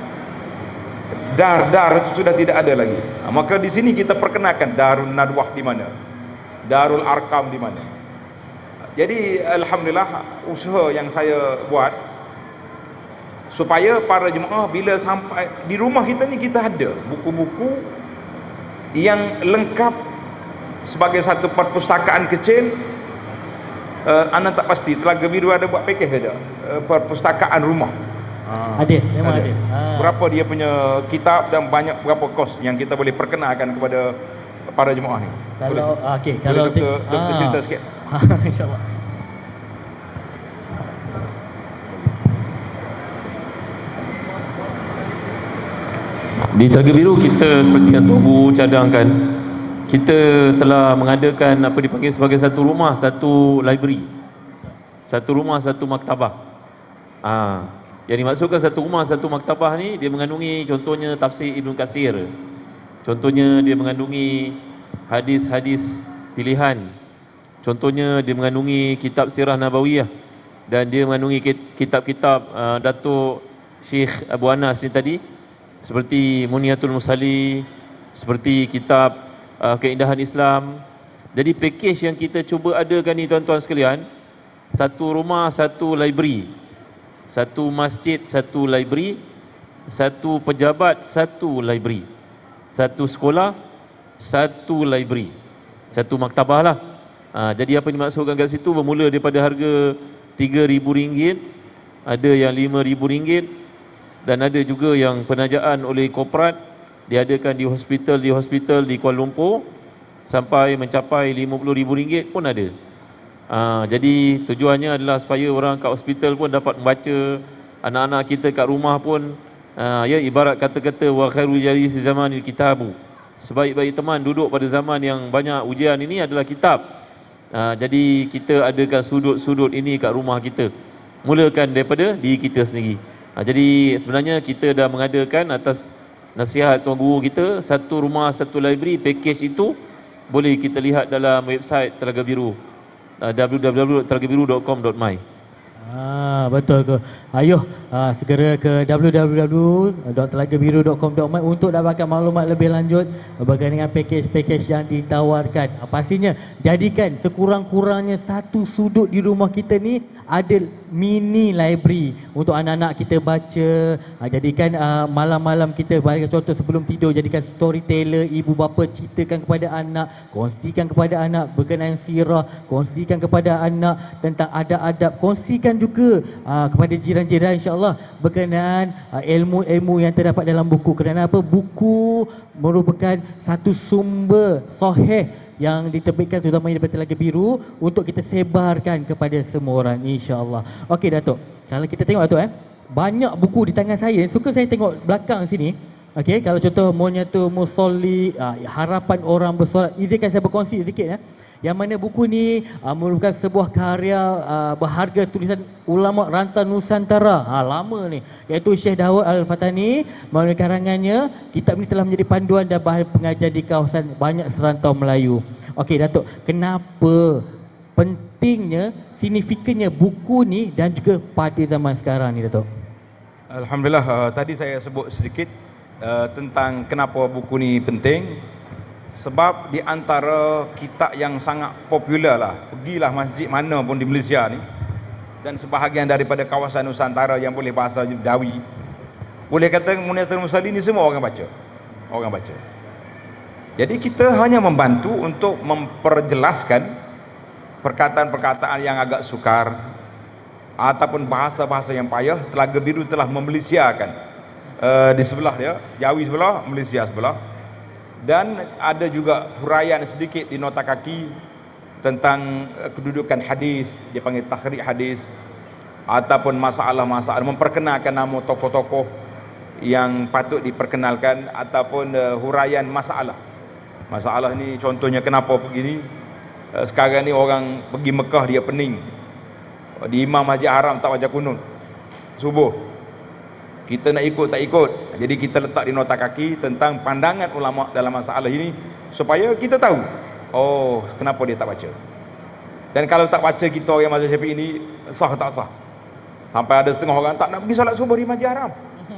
Dar-dar itu sudah tidak ada lagi. Nah, maka di sini kita perkenalkan Darun Nadwah di mana, Darul Arkam di mana. Jadi alhamdulillah usaha yang saya buat supaya para jemaah bila sampai di rumah kita ni, kita ada buku-buku yang lengkap sebagai satu perpustakaan kecil. Uh, anda tak pasti Telaga Biru ada buat package saja, uh, perpustakaan rumah.
Ha, ada, memang ada. ada. Ha.
Berapa dia punya kitab dan banyak berapa kos yang kita boleh perkenalkan kepada para jemaah ni.
Kalau
boleh?
okey, kalau
boleh doktor, doktor cerita sikit.
Insya-Allah.
Di Telaga Biru kita seperti yang Tuan Guru cadangkan, kita telah mengadakan apa dipanggil sebagai satu rumah, satu library. Satu rumah, satu maktabah. Ah, yang dimaksudkan satu rumah, satu maktabah ni dia mengandungi contohnya tafsir Ibnu Katsir. Contohnya dia mengandungi hadis-hadis pilihan. Contohnya dia mengandungi kitab Sirah Nabawiyah, dan dia mengandungi kitab-kitab uh, Datuk Syekh Abu Anas ni tadi, seperti Muniatul Musalli, seperti kitab uh, Keindahan Islam. Jadi package yang kita cuba adakan ni tuan-tuan sekalian, satu rumah, satu library, satu masjid, satu library, satu pejabat, satu library, satu sekolah, satu library, satu maktabah lah. Ha, jadi apa yang dimaksudkan kat situ bermula daripada harga tiga ribu ringgit, ada yang lima ribu ringgit, dan ada juga yang penajaan oleh korporat diadakan di hospital di hospital di Kuala Lumpur sampai mencapai lima puluh ribu ringgit pun ada. Ha, jadi tujuannya adalah supaya orang kat hospital pun dapat membaca, anak-anak kita kat rumah pun ha, ya, ibarat kata-kata wa khairu jalisi zamanil kitabu, sebaik-baik teman duduk pada zaman yang banyak ujian ini adalah kitab. Ha, jadi kita adakan sudut-sudut ini kat rumah kita, mulakan daripada diri kita sendiri. Ha, jadi sebenarnya kita dah mengadakan atas nasihat Tuan Guru kita, satu rumah, satu library, package itu boleh kita lihat dalam website Telaga Biru, uh, w w w dot telaga biru dot com dot my.
Ah, betul ke? Ayuh, ah, segera ke w w w dot telaga biru dot com dot my untuk dapatkan maklumat lebih lanjut berkaitan dengan pakej-pakej yang ditawarkan. Ah, pastinya jadikan sekurang-kurangnya satu sudut di rumah kita ni ada mini library untuk anak-anak kita baca. Ah, jadikan ah, malam-malam kita, bagi contoh sebelum tidur, jadikan storyteller, ibu bapa ceritakan kepada anak, kongsikan kepada anak berkenaan sirah, kongsikan kepada anak tentang adab-adab, kongsikan juga aa, kepada jiran-jiran insya-Allah berkenaan aa, ilmu-ilmu yang terdapat dalam buku. Kerana apa? Buku merupakan satu sumber sahih yang diterbitkan terutamanya daripada Telaga Biru untuk kita sebarkan kepada semua orang insya-Allah. Okey Datuk, kalau kita tengok Datuk eh, banyak buku di tangan saya. Suka saya tengok belakang sini. Okey, kalau contoh Monyatul Musolli, aa, harapan orang bersolat. Izinkan saya berkongsi sedikit ya. Yang mana buku ni uh, merupakan sebuah karya uh, berharga tulisan ulama Rantan Nusantara. Ha, lama ni, iaitu Syekh Daud Al-Fatani. Melalui karangannya, kitab ini telah menjadi panduan dan bahan pengajar di kawasan banyak serantau Melayu. Okey Datuk, kenapa pentingnya, signifikannya buku ni dan juga pada zaman sekarang ni Datuk?
Alhamdulillah, uh, tadi saya sebut sedikit uh, tentang kenapa buku ni penting. Sebab di antara kitab yang sangat popular lah, pergilah masjid mana pun di Malaysia ni, dan sebahagian daripada kawasan Nusantara yang boleh bahasa Jawi, boleh kata Munyatul Musolli ni semua orang baca. Orang baca. Jadi kita hanya membantu untuk memperjelaskan perkataan-perkataan yang agak sukar ataupun bahasa-bahasa yang payah. Telaga Biru telah memelisiakan uh, di sebelah dia, Jawi sebelah, Malaysia sebelah. Dan ada juga huraian sedikit di nota kaki tentang kedudukan hadis, dia panggil takhrij hadis, ataupun masalah-masalah, memperkenalkan nama tokoh-tokoh yang patut diperkenalkan, ataupun uh, huraian masalah. Masalah ni contohnya kenapa begini, uh, sekarang ni orang pergi Mekah dia pening, di Imam Masjid Haram tak baca kunut subuh. Kita nak ikut tak ikut. Jadi kita letak di nota kaki tentang pandangan ulama dalam masalah ini supaya kita tahu, oh kenapa dia tak baca. Dan kalau tak baca kita orang mazhab Syafi'i ini sah tak sah. Sampai ada setengah orang tak nak pergi solat subuh di Masjid Haram.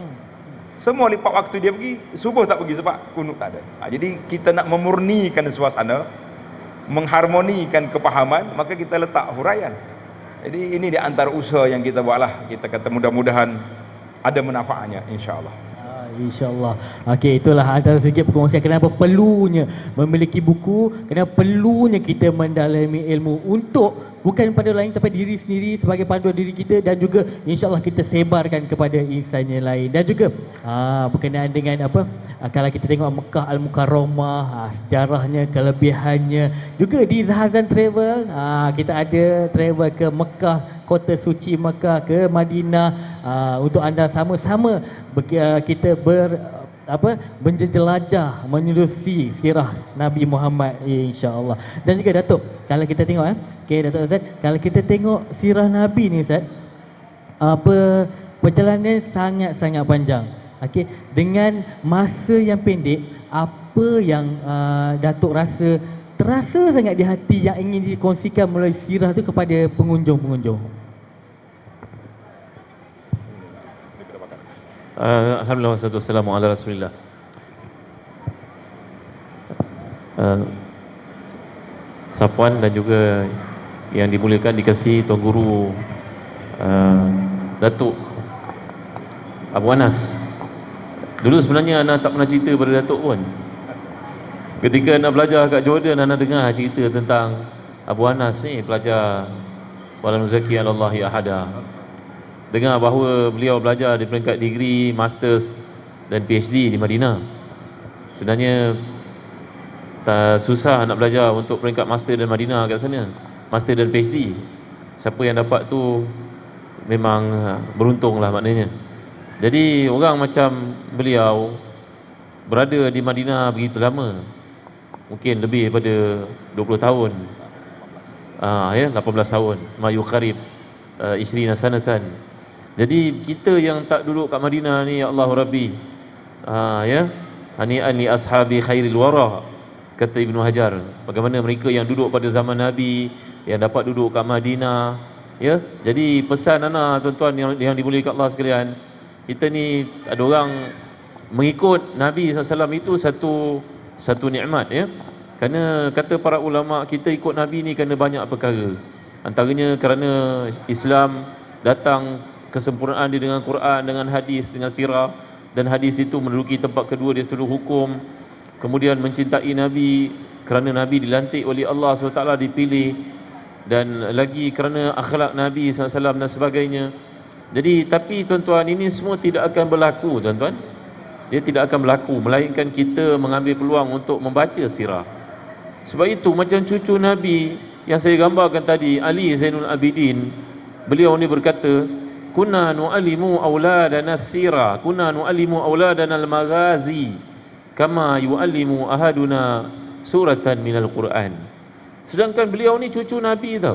Semua lipat waktu dia pergi, subuh tak pergi sebab kunut tak ada. Ha, jadi kita nak memurnikan suasana, mengharmonikan kepahaman, maka kita letak huraian. Jadi ini di antara usaha yang kita buatlah. Kita kata mudah-mudahan ada manfaatnya insya-Allah.
Ah, insya-Allah. Okey, itulah antara sedikit perkongsian kenapa perlunya memiliki buku, kenapa perlunya kita mendalami ilmu untuk bukan pada lain tapi diri sendiri sebagai panduan diri kita, dan juga insya-Allah kita sebarkan kepada insan yang lain. Dan juga ah, berkenaan dengan apa? Ah, kalau kita tengok Mekah Al-Mukarramah, ah, sejarahnya, kelebihannya. Juga di Zahazan Travel, ah, kita ada travel ke Mekah, kota suci Mekah, ke Madinah, uh, untuk anda sama-sama ber, uh, kita ber uh, apa menjelajah, menerusi sirah Nabi Muhammad insya-Allah. Dan juga Datuk, kalau kita tengok eh, okey Datuk Ustaz, kalau kita tengok sirah Nabi ni Ustaz, apa perjalanan sangat-sangat panjang. Okey, dengan masa yang pendek, apa yang uh, Datuk rasa terasa sangat di hati yang ingin dikongsikan melalui sirah tu kepada pengunjung-pengunjung?
Uh, Alhamdulillah wassalatu wassalamu ala Rasulillah. Uh, Safwan dan juga yang dimuliakan dikasihi Tuan Guru uh, Datuk Abu Anas. Dulu sebenarnya Ana tak pernah cerita pada Datuk pun. Ketika Ana belajar kat Jordan, Ana dengar cerita tentang Abu Anas ni, pelajar Wala nuzaki alallahi ahada. Dengar bahawa beliau belajar di peringkat degree, masters dan PhD di Madinah. Sebenarnya tak susah nak belajar untuk peringkat master dan Madinah kat sana, master dan PhD. Siapa yang dapat tu memang beruntung lah maknanya. Jadi orang macam beliau berada di Madinah begitu lama, mungkin lebih daripada dua puluh tahun, ah, ya, lapan belas tahun, mayu qarib uh, ishrina sanatan. Jadi kita yang tak duduk kat Madinah ni, ya Allah Rabbi, ah, ya, hani'an li ashabi khairil wara, kata Ibnu Hajar, bagaimana mereka yang duduk pada zaman Nabi, yang dapat duduk kat Madinah, ya. Jadi pesan ana tuan-tuan yang, yang dimuliakan Allah sekalian, kita ni ada orang mengikut Nabi sallallahu alaihi wasallam itu satu satu nikmat, ya. Kerana kata para ulama, kita ikut Nabi ni kerana banyak perkara. Antaranya kerana Islam datang kesempurnaan dia dengan Quran, dengan hadis, dengan sirah, dan hadis itu menduduki tempat kedua di seluruh hukum. Kemudian mencintai Nabi kerana Nabi dilantik oleh Allah subhanahu wa taala, dipilih, dan lagi kerana akhlak Nabi sallallahu alaihi wasallam dan sebagainya. Jadi tapi tuan-tuan, ini semua tidak akan berlaku tuan-tuan. Dia tidak akan berlaku melainkan kita mengambil peluang untuk membaca sirah. Sebab itu macam cucu Nabi yang saya gambarkan tadi, Ali Zainul Abidin, beliau ni berkata, kunna nu'allimu auladana sirah, kunna nu'allimu auladana al-maghazi kama yu'allimu ahaduna suratan minal Quran. Sedangkan beliau ni cucu Nabi tau.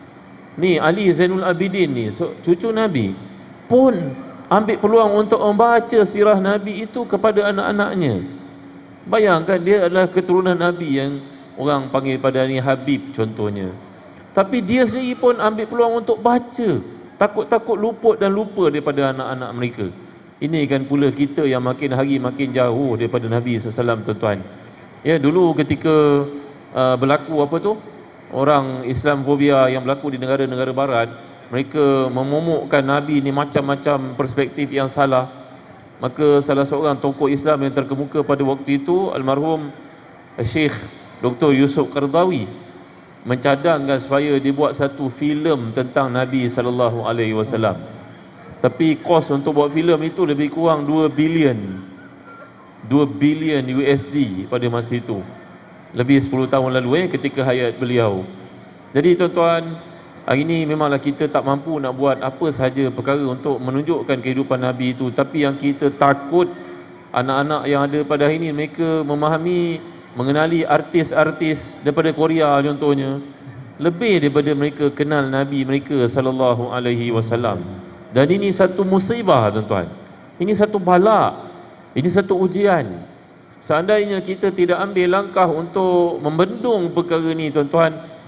Ni Ali Zainul Abidin ni, so, cucu Nabi pun ambil peluang untuk membaca sirah Nabi itu kepada anak-anaknya. Bayangkan, dia adalah keturunan Nabi yang orang panggil pada ni Habib contohnya. Tapi dia sendiri pun ambil peluang untuk baca, takut-takut luput dan lupa daripada anak-anak mereka. Ini kan pula kita yang makin hari makin jauh daripada Nabi sallallahu alaihi wasallam tuan-tuan. Ya, dulu ketika uh, berlaku apa tu, orang Islamfobia yang berlaku di negara-negara barat, mereka memomokkan Nabi ni macam-macam perspektif yang salah. Maka salah seorang tokoh Islam yang terkemuka pada waktu itu, almarhum Syekh Doktor Yusuf Qardawi, mencadangkan supaya dibuat satu filem tentang Nabi sallallahu alaihi wasallam. Tapi kos untuk buat filem itu lebih kurang dua bilion dua bilion U S D pada masa itu. Lebih sepuluh tahun lalu eh ketika hayat beliau. Jadi tuan-tuan, hari ini memanglah kita tak mampu nak buat apa sahaja perkara untuk menunjukkan kehidupan Nabi itu. Tapi yang kita takut, anak-anak yang ada pada hari ini, mereka memahami, mengenali artis-artis daripada Korea contohnya, lebih daripada mereka kenal Nabi mereka sallallahu alaihi wasallam. Dan ini satu musibah tuan-tuan. Ini satu bala. Ini satu ujian. Seandainya kita tidak ambil langkah untuk membendung perkara ni tuan-tuan,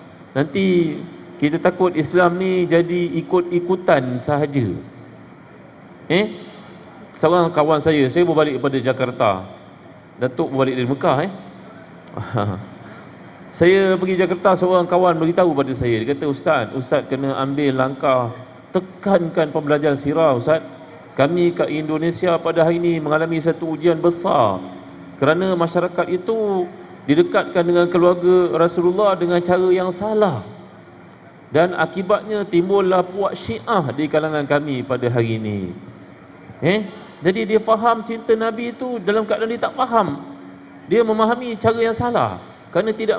nanti kita takut Islam ni jadi ikut-ikutan sahaja. Eh? Seorang kawan saya, saya berbalik daripada Jakarta. Datuk berbalik dari Mekah eh. Saya pergi Jakarta, seorang kawan beritahu pada saya, dia kata, Ustaz, Ustaz kena ambil langkah, tekankan pembelajaran sirah Ustaz. Kami kat Indonesia pada hari ini mengalami satu ujian besar kerana masyarakat itu didekatkan dengan keluarga Rasulullah dengan cara yang salah, dan akibatnya timbullah puak Syiah di kalangan kami pada hari ini. Eh? Jadi dia faham cinta Nabi itu dalam keadaan dia tak faham. Dia memahami cara yang salah kerana tidak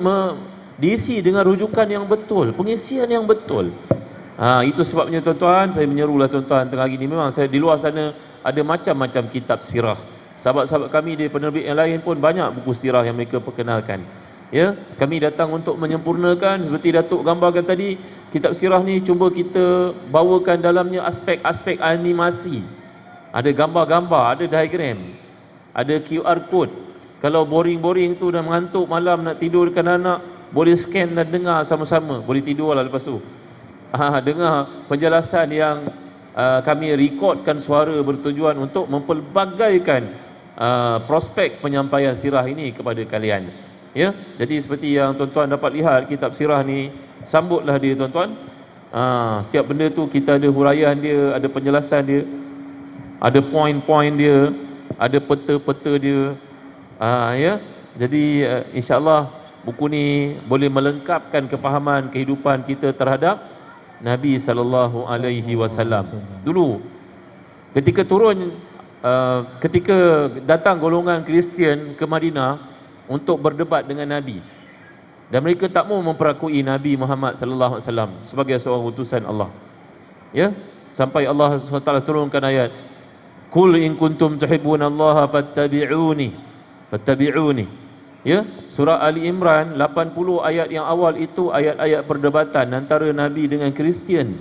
diisi dengan rujukan yang betul, pengisian yang betul. Ha, itu sebabnya tuan-tuan, saya menyerulah tuan-tuan, tengah hari ini memang saya di luar sana ada macam-macam kitab sirah. Sahabat-sahabat kami di penerbit yang lain pun banyak buku sirah yang mereka perkenalkan. Ya, kami datang untuk menyempurnakan, seperti Datuk gambarkan tadi, kitab sirah ni cuba kita bawakan dalamnya aspek-aspek animasi. Ada gambar-gambar, ada diagram, ada Q R code. Kalau boring-boring tu dah mengantuk malam nak tidurkan anak, boleh scan dan dengar sama-sama. Boleh tidur lah lepas tu. Ha, dengar penjelasan yang uh, kami rekodkan suara bertujuan untuk mempelbagaikan uh, prospek penyampaian sirah ini kepada kalian. Ya, jadi seperti yang tuan-tuan dapat lihat kitab sirah ni, sambutlah dia tuan-tuan. Ha, setiap benda tu kita ada huraian dia, ada penjelasan dia, ada poin-poin dia, ada peta-peta dia. Ha, ya, jadi uh, insya-Allah buku ni boleh melengkapkan kefahaman kehidupan kita terhadap Nabi sallallahu alaihi wasallam. Dulu ketika turun uh, ketika datang golongan Kristian ke Madinah untuk berdebat dengan Nabi, dan mereka tak mau memperakui Nabi Muhammad sallallahu alaihi wasallam sebagai seorang utusan Allah. Ya, sampai Allah subhanahu wa taala turunkan ayat, "Qul in kuntum tuhibbunallaha fattabi'uni." Fattabi'uni. Ya, surah Ali Imran lapan puluh ayat yang awal itu ayat-ayat perdebatan antara Nabi dengan Kristian.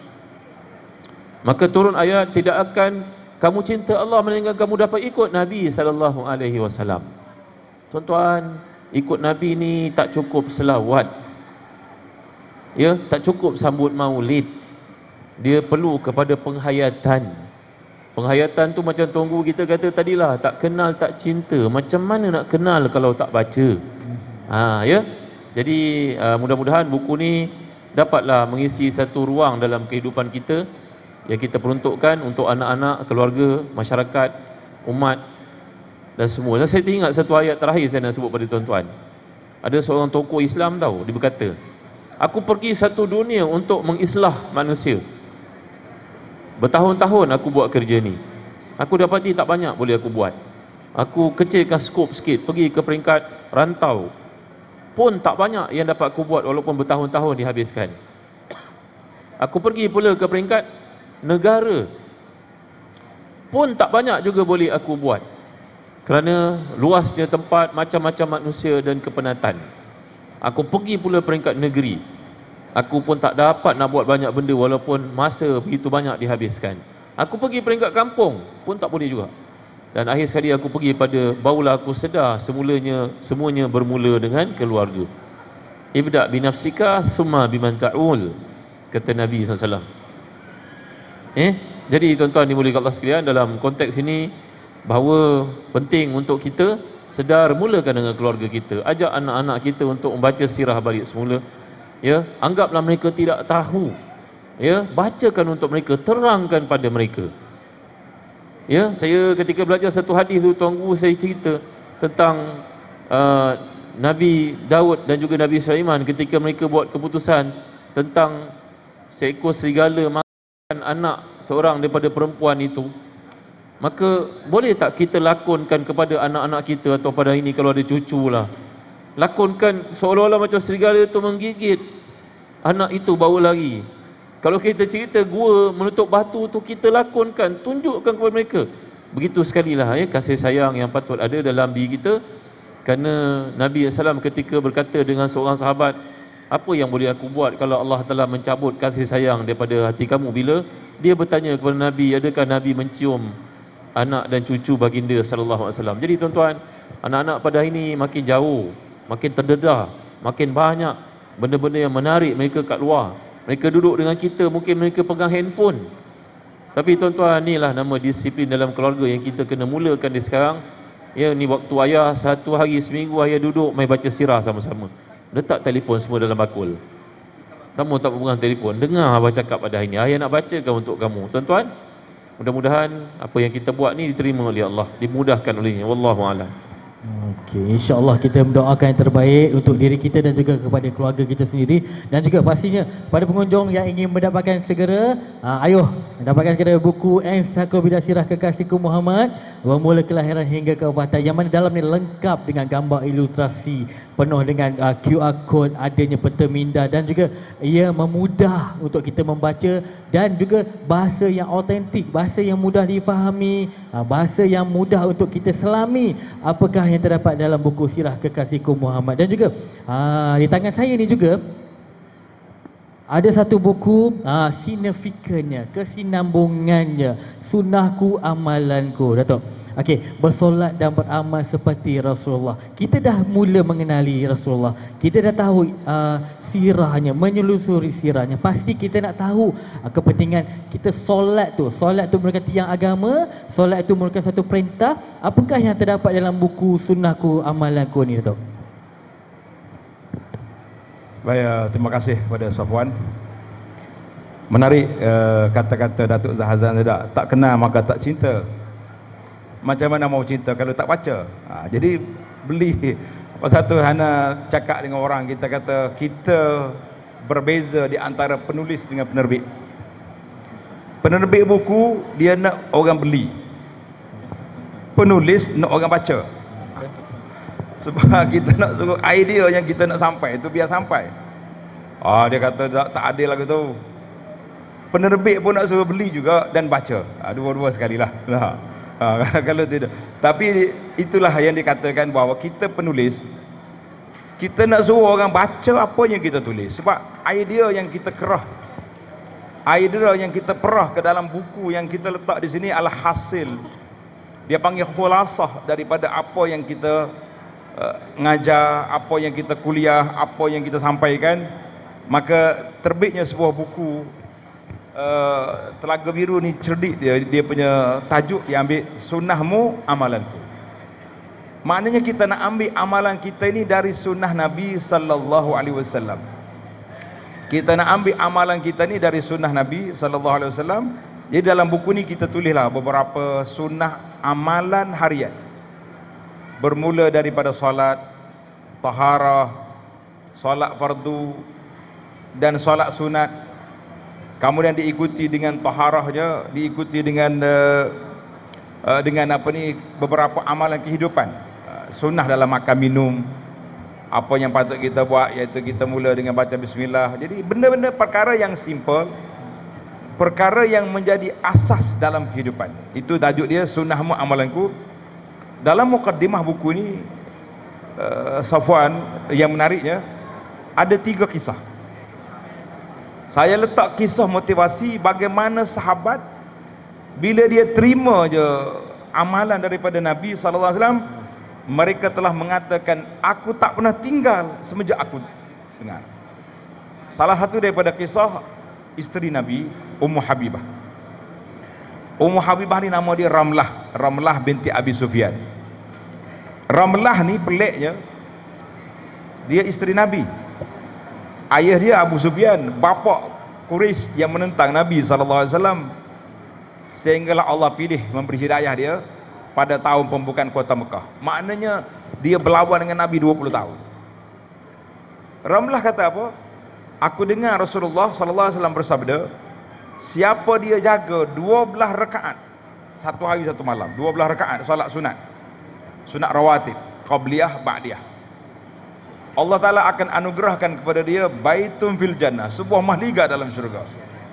Maka turun ayat, tidak akan kamu cinta Allah melainkan kamu dapat ikut Nabi sallallahu alaihi wasallam. Tuan-tuan, ikut Nabi ni tak cukup selawat. Ya, tak cukup sambut maulid. Dia perlu kepada penghayatan. Penghayatan tu macam tunggu kita kata tadilah, tak kenal tak cinta. Macam mana nak kenal kalau tak baca? Ha, ya. Jadi uh, mudah-mudahan buku ni dapatlah mengisi satu ruang dalam kehidupan kita yang kita peruntukkan untuk anak-anak, keluarga, masyarakat, umat dan semua. Dan saya teringat satu ayat terakhir saya nak sebut pada tuan-tuan. Ada seorang tokoh Islam tahu, dia berkata, aku pergi satu dunia untuk mengislah manusia. Bertahun-tahun aku buat kerja ni. Aku dapati tak banyak boleh aku buat. Aku kecilkan skop sikit, pergi ke peringkat rantau. Pun tak banyak yang dapat aku buat walaupun bertahun-tahun dihabiskan. Aku pergi pula ke peringkat negara. Pun tak banyak juga boleh aku buat. Kerana luasnya tempat, macam-macam manusia dan kepenatan. Aku pergi pula peringkat negeri. Aku pun tak dapat nak buat banyak benda walaupun masa begitu banyak dihabiskan. Aku pergi peringkat kampung, pun tak boleh juga. Dan akhir sekali aku pergi pada barulah aku sedar semulanya semuanya bermula dengan keluarga. Ibda' binafsika summa biman ta'ul, kata Nabi sallallahu alaihi wasallam. Eh, jadi tuan-tuan dimuliakan Allah sekalian, dalam konteks ini bahawa penting untuk kita sedar mulakan dengan keluarga kita. Ajak anak-anak kita untuk membaca sirah balik semula. Ya, anggaplah mereka tidak tahu. Ya, bacakan untuk mereka, terangkan pada mereka. Ya, saya ketika belajar satu hadis tu, Tuan Guru saya cerita tentang uh, Nabi Daud dan juga Nabi Sulaiman ketika mereka buat keputusan tentang seekor serigala makan anak seorang daripada perempuan itu. Maka boleh tak kita lakonkan kepada anak-anak kita atau pada ini kalau ada cucu lah, lakonkan seolah-olah macam serigala itu menggigit anak itu baru lari. Kalau kita cerita gua menutup batu tu, kita lakonkan, tunjukkan kepada mereka. Begitu sekali lah ya, kasih sayang yang patut ada dalam diri kita. Kerana Nabi sallallahu alaihi wasallam ketika berkata dengan seorang sahabat, apa yang boleh aku buat kalau Allah telah mencabut kasih sayang daripada hati kamu? Bila dia bertanya kepada Nabi, adakah Nabi mencium anak dan cucu baginda sallallahu alaihi wasallam? Jadi tuan-tuan, anak-anak pada hari ini makin jauh, makin terdedah, makin banyak benda-benda yang menarik mereka kat luar. Mereka duduk dengan kita, mungkin mereka pegang handphone. Tapi tuan-tuan, inilah nama disiplin dalam keluarga yang kita kena mulakan di sekarang. Ya, ni waktu ayah satu hari seminggu ayah duduk mai baca sirah sama-sama. Letak telefon semua dalam bakul. Kamu tak pegang telefon, dengar abah cakap pada hari ini. Ayah nak bacakan untuk kamu. Tuan-tuan, mudah-mudahan apa yang kita buat ni diterima oleh Allah, dimudahkan olehnya. Wallahu a'lam.
Okey, insya-Allah kita mendoakan yang terbaik untuk diri kita dan juga kepada keluarga kita sendiri, dan juga pastinya pada pengunjung yang ingin mendapatkan segera uh, ayuh mendapatkan segera buku Ensiklopedia Sirah Kekasihku Muhammad, bermula kelahiran hingga kewafatan, yang mana dalam ni lengkap dengan gambar ilustrasi, penuh dengan uh, Q R code, adanya peta minda, dan juga ia memudah untuk kita membaca, dan juga bahasa yang autentik, bahasa yang mudah difahami, uh, bahasa yang mudah untuk kita selami apakah yang terdapat dalam buku Sirah Kekasihku Muhammad. Dan juga aa, di tangan saya ni juga ada satu buku aa, signifikannya, kesinambungannya, Sunnahku Amalanku, Datuk. Okey, bersolat dan beramal seperti Rasulullah. Kita dah mula mengenali Rasulullah. Kita dah tahu uh, sirahnya, menyelusuri sirahnya. Pasti kita nak tahu uh, kepentingan kita solat tu. Solat tu merupakan tiang agama, solat itu merupakan satu perintah. Apakah yang terdapat dalam buku Sunnahku Amalanku ni, Datuk?
Baik, uh, terima kasih kepada Safwan. Menarik uh, kata-kata Datuk Zahazan tadi, tak kenal maka tak cinta. Macam mana mau cinta kalau tak baca? Ha, jadi beli. Pasal tu Hana cakap dengan orang, kita kata kita berbeza di antara penulis dengan penerbit. Penerbit buku dia nak orang beli, penulis nak orang baca. Sebab kita nak suruh idea yang kita nak sampai itu biar sampai. Ah, dia kata tak, tak adil lagu tu. Penerbit pun nak suruh beli juga dan baca. Ah, dua-dua sekali lah. Ha, kalau tidak, tapi itulah yang dikatakan bahawa kita penulis, kita nak suruh orang baca apa yang kita tulis. Sebab idea yang kita kerah, idea yang kita perah ke dalam buku yang kita letak di sini adalah hasil, dia panggil khulasah daripada apa yang kita uh, ngajar, apa yang kita kuliah, apa yang kita sampaikan, maka terbitnya sebuah buku uh, Telaga Biru ni cerdik dia, dia punya tajuk dia ambil Sunnahmu Amalanku. Maknanya kita nak ambil amalan kita ini dari sunnah Nabi sallallahu alaihi wasallam. Kita nak ambil amalan kita ni dari sunnah Nabi sallallahu alaihi wasallam. Jadi dalam buku ni kita tulislah beberapa sunnah amalan harian. Bermula daripada solat, taharah, solat fardu dan solat sunat. Kemudian diikuti dengan taharahnya, diikuti dengan uh, uh, dengan apa ni beberapa amalan kehidupan. Uh, sunnah dalam makan minum. Apa yang patut kita buat, iaitu kita mula dengan baca bismillah. Jadi benda-benda perkara yang simple, perkara yang menjadi asas dalam kehidupan. Itu tajuk dia Sunnahmu Amalanku. Dalam mukaddimah buku ni uh, Safwan, yang menariknya ada tiga kisah. Saya letak kisah motivasi bagaimana sahabat bila dia terima je amalan daripada Nabi sallallahu alaihi wasallam, mereka telah mengatakan, aku tak pernah tinggal semenjak aku dengar. Salah satu daripada kisah isteri Nabi, Ummu Habibah. Ummu Habibah ni nama dia Ramlah, Ramlah binti Abi Sufyan. Ramlah ni peliknya, dia isteri Nabi. Ayah dia Abu Sufyan, bapa Quraisy yang menentang Nabi sallallahu alaihi wasallam. Sehinggalah Allah pilih memberi hidayah dia pada tahun pembukaan kota Mekah. Maknanya dia berlawan dengan Nabi dua puluh tahun. Ramlah kata apa? Aku dengar Rasulullah sallallahu alaihi wasallam bersabda, siapa dia jaga dua belas rakaat satu hari satu malam, dua belas rakaat solat sunat, sunat rawatib, qabliyah, ba'diyah, Allah Ta'ala akan anugerahkan kepada dia baitun fil jannah, sebuah mahliga dalam syurga.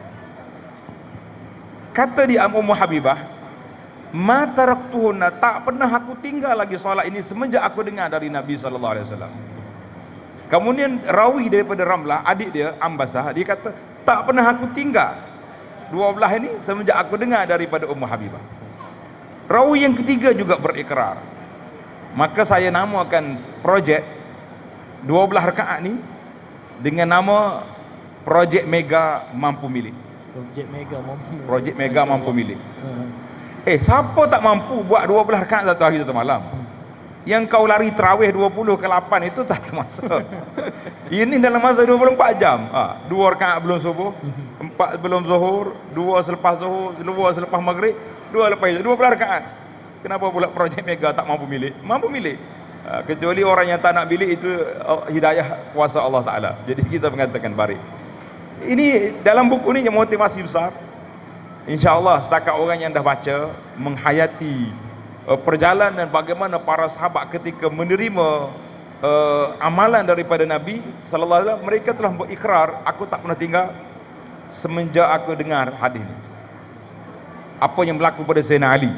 Kata dia Ummu Habibah, ma taraktuhunna, tak pernah aku tinggal lagi solat ini semenjak aku dengar dari Nabi sallallahu alaihi wasallam. Kemudian rawi daripada Ramlah, adik dia Ambasah, dia kata, tak pernah aku tinggal dua belas ini semenjak aku dengar daripada Ummu Habibah. Rawi yang ketiga juga berikrar. Maka saya namakan projek dua belas rakaat ni dengan nama Projek Mega Mampu Milik.
Projek Mega Mampu.
Projek Mega Mampu Milik. Eh, siapa tak mampu buat dua belas rakaat satu hari satu malam? Yang kau lari tarawih dua puluh ke lapan itu tak termasuk. Ini dalam masa dua puluh empat jam. Ha, dua rakaat belum subuh, empat belum zuhur, dua selepas zuhur, dua selepas maghrib, dua lepas itu, dua belas rakaat. Kenapa pula Projek Mega tak mampu milik? Mampu milik. Ha, kecuali orang yang tak nak milik itu hidayah kuasa Allah Ta'ala. Jadi kita mengatakan barik. Ini dalam buku ni yang motivasi besar. InsyaAllah setakat orang yang dah baca, menghayati perjalanan bagaimana para sahabat ketika menerima uh, amalan daripada Nabi sallallahu alaihi wasallam, mereka telah berikrar, aku tak pernah tinggal semenjak aku dengar hadis ini. Apa yang berlaku pada Sayyidina Ali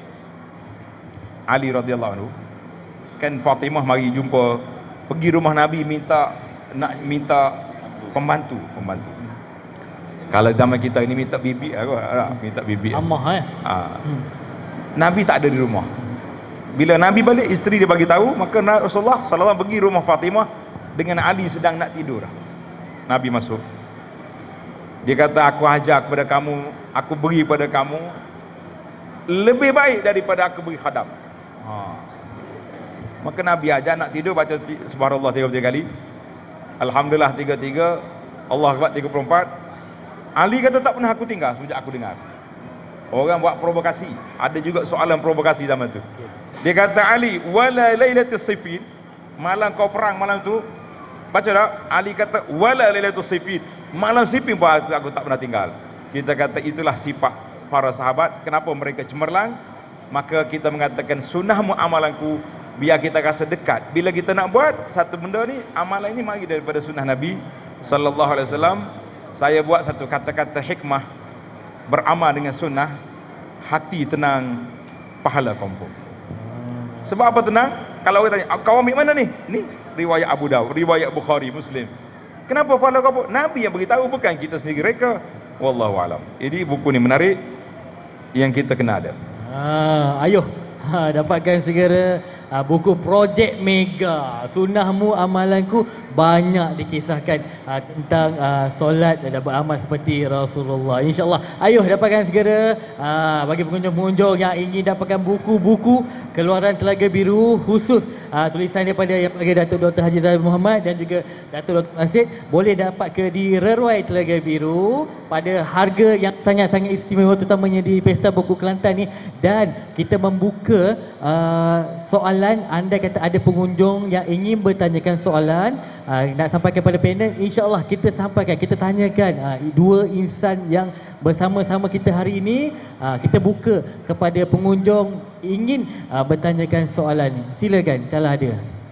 Ali radhiyallahu anhu, kan Fatimah mari jumpa, pergi rumah Nabi minta nak minta pembantu pembantu. Kalau zaman kita ini minta bibi, aku minta bibi.
Amah eh.
Ha. Hmm. Nabi tak ada di rumah. Bila Nabi balik, isteri dia bagi tahu, maka Rasulullah sallallahu alaihi wasallam pergi rumah Fatimah dengan Ali sedang nak tidur. Nabi masuk. Dia kata, aku ajar kepada kamu, aku beri pada kamu lebih baik daripada aku beri khadam. Ha. Maka Nabi ajar nak tidur, baca subhanallah tiga puluh tiga kali, alhamdulillah tiga puluh tiga, Allah Akbar tiga puluh empat. Ali kata, tak pernah aku tinggal sejak aku dengar. Orang buat provokasi, ada juga soalan provokasi zaman tu. Dia kata, Ali, wala lailatul sifin, malam kau perang malam tu, baca tak? Ali kata, wala lailatul sifin, malam sifin pun aku tak pernah tinggal. Kita kata itulah sifat para sahabat. Kenapa mereka cemerlang? Maka kita mengatakan sunnahmu amalanku, biar kita rasa dekat. Bila kita nak buat satu benda ni, amalan ini mari daripada sunnah Nabi sallallahu alaihi wasallam. Saya buat satu kata-kata hikmah, beramal dengan sunnah, hati tenang, pahala confirm. Sebab apa tenang? Kalau orang tanya, kau ambil mana ni? Ni riwayat Abu Dawud, riwayat Bukhari, Muslim. Kenapa pahala confirm? Nabi yang beritahu, bukan kita sendiri reka. Wallahu alam. Jadi buku ni menarik, yang kita kena ada.
Ha, ayuh ha, dapatkan segera uh, buku Projek Mega, Sunnahmu Amalanku, banyak dikisahkan uh, tentang uh, solat dan beramal seperti Rasulullah. InsyaAllah, ayo dapatkan segera uh, bagi pengunjung-pengunjung yang ingin dapatkan buku-buku keluaran Telaga Biru khusus uh, tulisan daripada yang bagi Datuk Doktor Haji Zahid Muhammad dan juga Datuk Doktor Masid, boleh dapat ke di Reruai Telaga Biru pada harga yang sangat-sangat istimewa, terutamanya di Pesta Buku Kelantan ni. Dan kita membuka uh, soalan, anda kata ada pengunjung yang ingin bertanyakan soalan, uh, nak sampaikan kepada panel, insya-Allah kita sampaikan, kita tanyakan uh, dua insan yang bersama-sama kita hari ini. uh, kita buka kepada pengunjung ingin uh, bertanyakan soalan. Silakan kalau ada.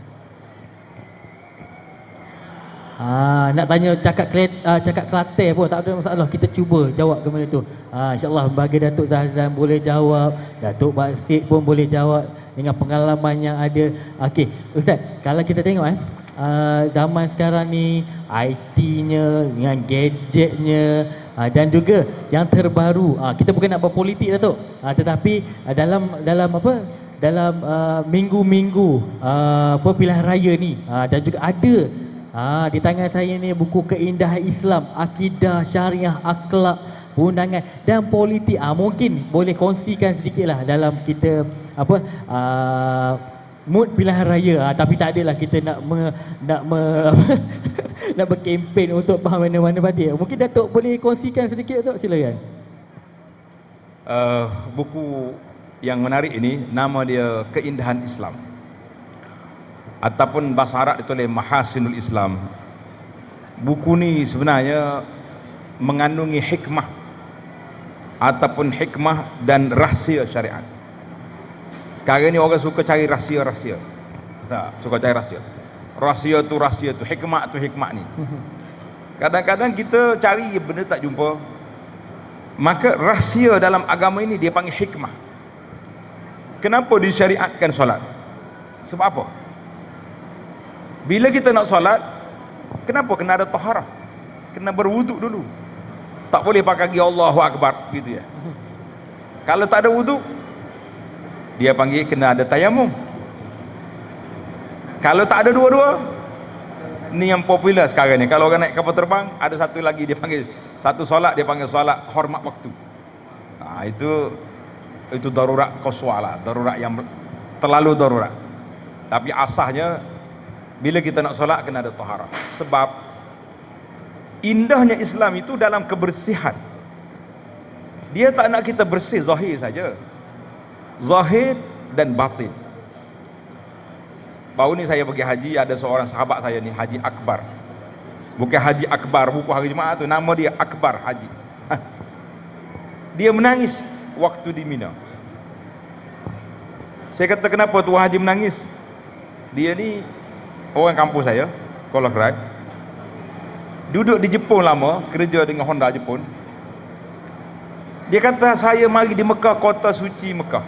Ah, nak tanya cakap Kelet, uh, cakap Kelantan pun tak ada masalah, kita cuba jawab ke mana tu. Ah, insya-Allah bagi Datuk Zahzan boleh jawab, Datuk Basit pun boleh jawab dengan pengalaman yang ada. Okey, Ustaz, kalau kita tengok eh uh, zaman sekarang ni I T-nya dengan gadgetnya uh, dan juga yang terbaru. Uh, kita bukan nak berpolitik Datuk. Uh, tetapi uh, dalam dalam apa? dalam uh, minggu-minggu uh, pilihan raya ni uh, dan juga ada Ah, di tangan saya ni buku Keindahan Islam, Akidah, Syariah, Akhlak, Perundangan dan Politik. Ah, mungkin boleh kongsikan sedikitlah dalam kita apa ah, mood pilihan raya. Ah, tapi tak adalah kita nak me, nak me, nak berkempen untuk mana-mana parti. Mungkin Datuk boleh kongsikan sedikit Datuk, silakan.
Uh, buku yang menarik ini nama dia Keindahan Islam, ataupun bahasa Arab ditulis Mahasinul Islam. Buku ni sebenarnya mengandungi hikmah ataupun hikmah dan rahsia syariat. Sekarang ni orang suka cari rahsia-rahsia. Tak, suka cari rahsia. Rahsia tu rahsia tu, hikmah tu hikmah ni. Kadang-kadang kita cari benda tak jumpa. Maka rahsia dalam agama ini dia panggil hikmah. Kenapa disyariatkan solat? Sebab apa? Bila kita nak solat, kenapa kena ada taharah? Kena berwuduk dulu. Tak boleh pakai lagi Allahu Akbar gitu ya. Kalau tak ada wuduk, dia panggil kena ada tayamum. Kalau tak ada dua-dua, ni yang popular sekarang ni. Kalau orang naik kapal terbang, ada satu lagi dia panggil, satu solat dia panggil solat hormat waktu. Nah, itu itu darurat qaswa lah, darurat yang terlalu darurat. Tapi asasnya bila kita nak solat kena ada taharah. Sebab indahnya Islam itu dalam kebersihan. Dia tak nak kita bersih zahir saja, zahir dan batin. Baru ni saya pergi haji, ada seorang sahabat saya ni, Haji Akbar. Bukan Haji Akbar buku hari Jumaat tu, nama dia Akbar Haji. Dia menangis waktu di Mina. Saya kata, kenapa Tuan Haji menangis? Dia ni orang kampung saya, Kuala Krai. Duduk di Jepun lama, kerja dengan Honda Jepun. Dia kata, saya mari di Mekah, kota suci Mekah.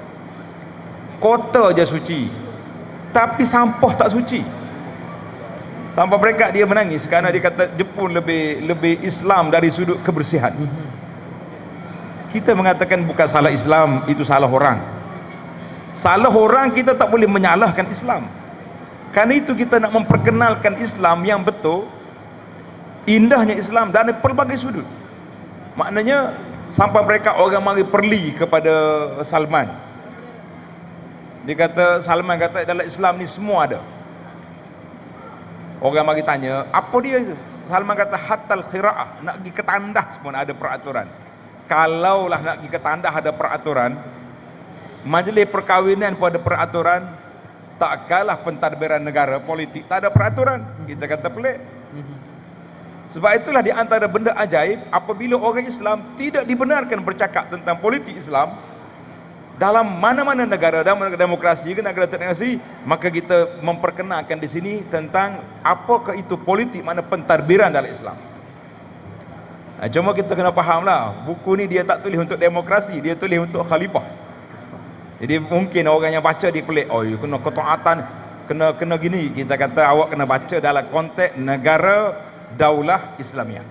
Kota je suci, tapi sampah tak suci. Sampai mereka dia menangis kerana dia kata Jepun lebih lebih Islam dari sudut kebersihan. Kita mengatakan bukan salah Islam, itu salah orang. Salah orang kita tak boleh menyalahkan Islam. Karena itu kita nak memperkenalkan Islam yang betul, indahnya Islam dari pelbagai sudut. Maknanya sampai mereka orang mari perli kepada Salman. Dia kata, Salman kata dalam Islam ni semua ada. Orang mari tanya, apa dia itu? Salman kata, hatal khira'ah, nak pergi ke tandas pun ada peraturan. Kalaulah nak pergi ke tandas ada peraturan, majlis perkahwinan pun ada peraturan, tak kalah pentadbiran negara politik tak ada peraturan. Kita kata pelik. Sebab itulah di antara benda ajaib, apabila orang Islam tidak dibenarkan bercakap tentang politik Islam dalam mana-mana negara, dalam demokrasi ke negara demokrasi, maka kita memperkenalkan di sini tentang apakah itu politik, mana pentadbiran dalam Islam. Nah, cuma kita kena fahamlah, buku ni dia tak tulis untuk demokrasi, dia tulis untuk khalifah. Jadi mungkin orang yang baca dia pelik, oh kena ketaatan, kena kena gini. Kita kata awak kena baca dalam konteks negara daulah Islamiah.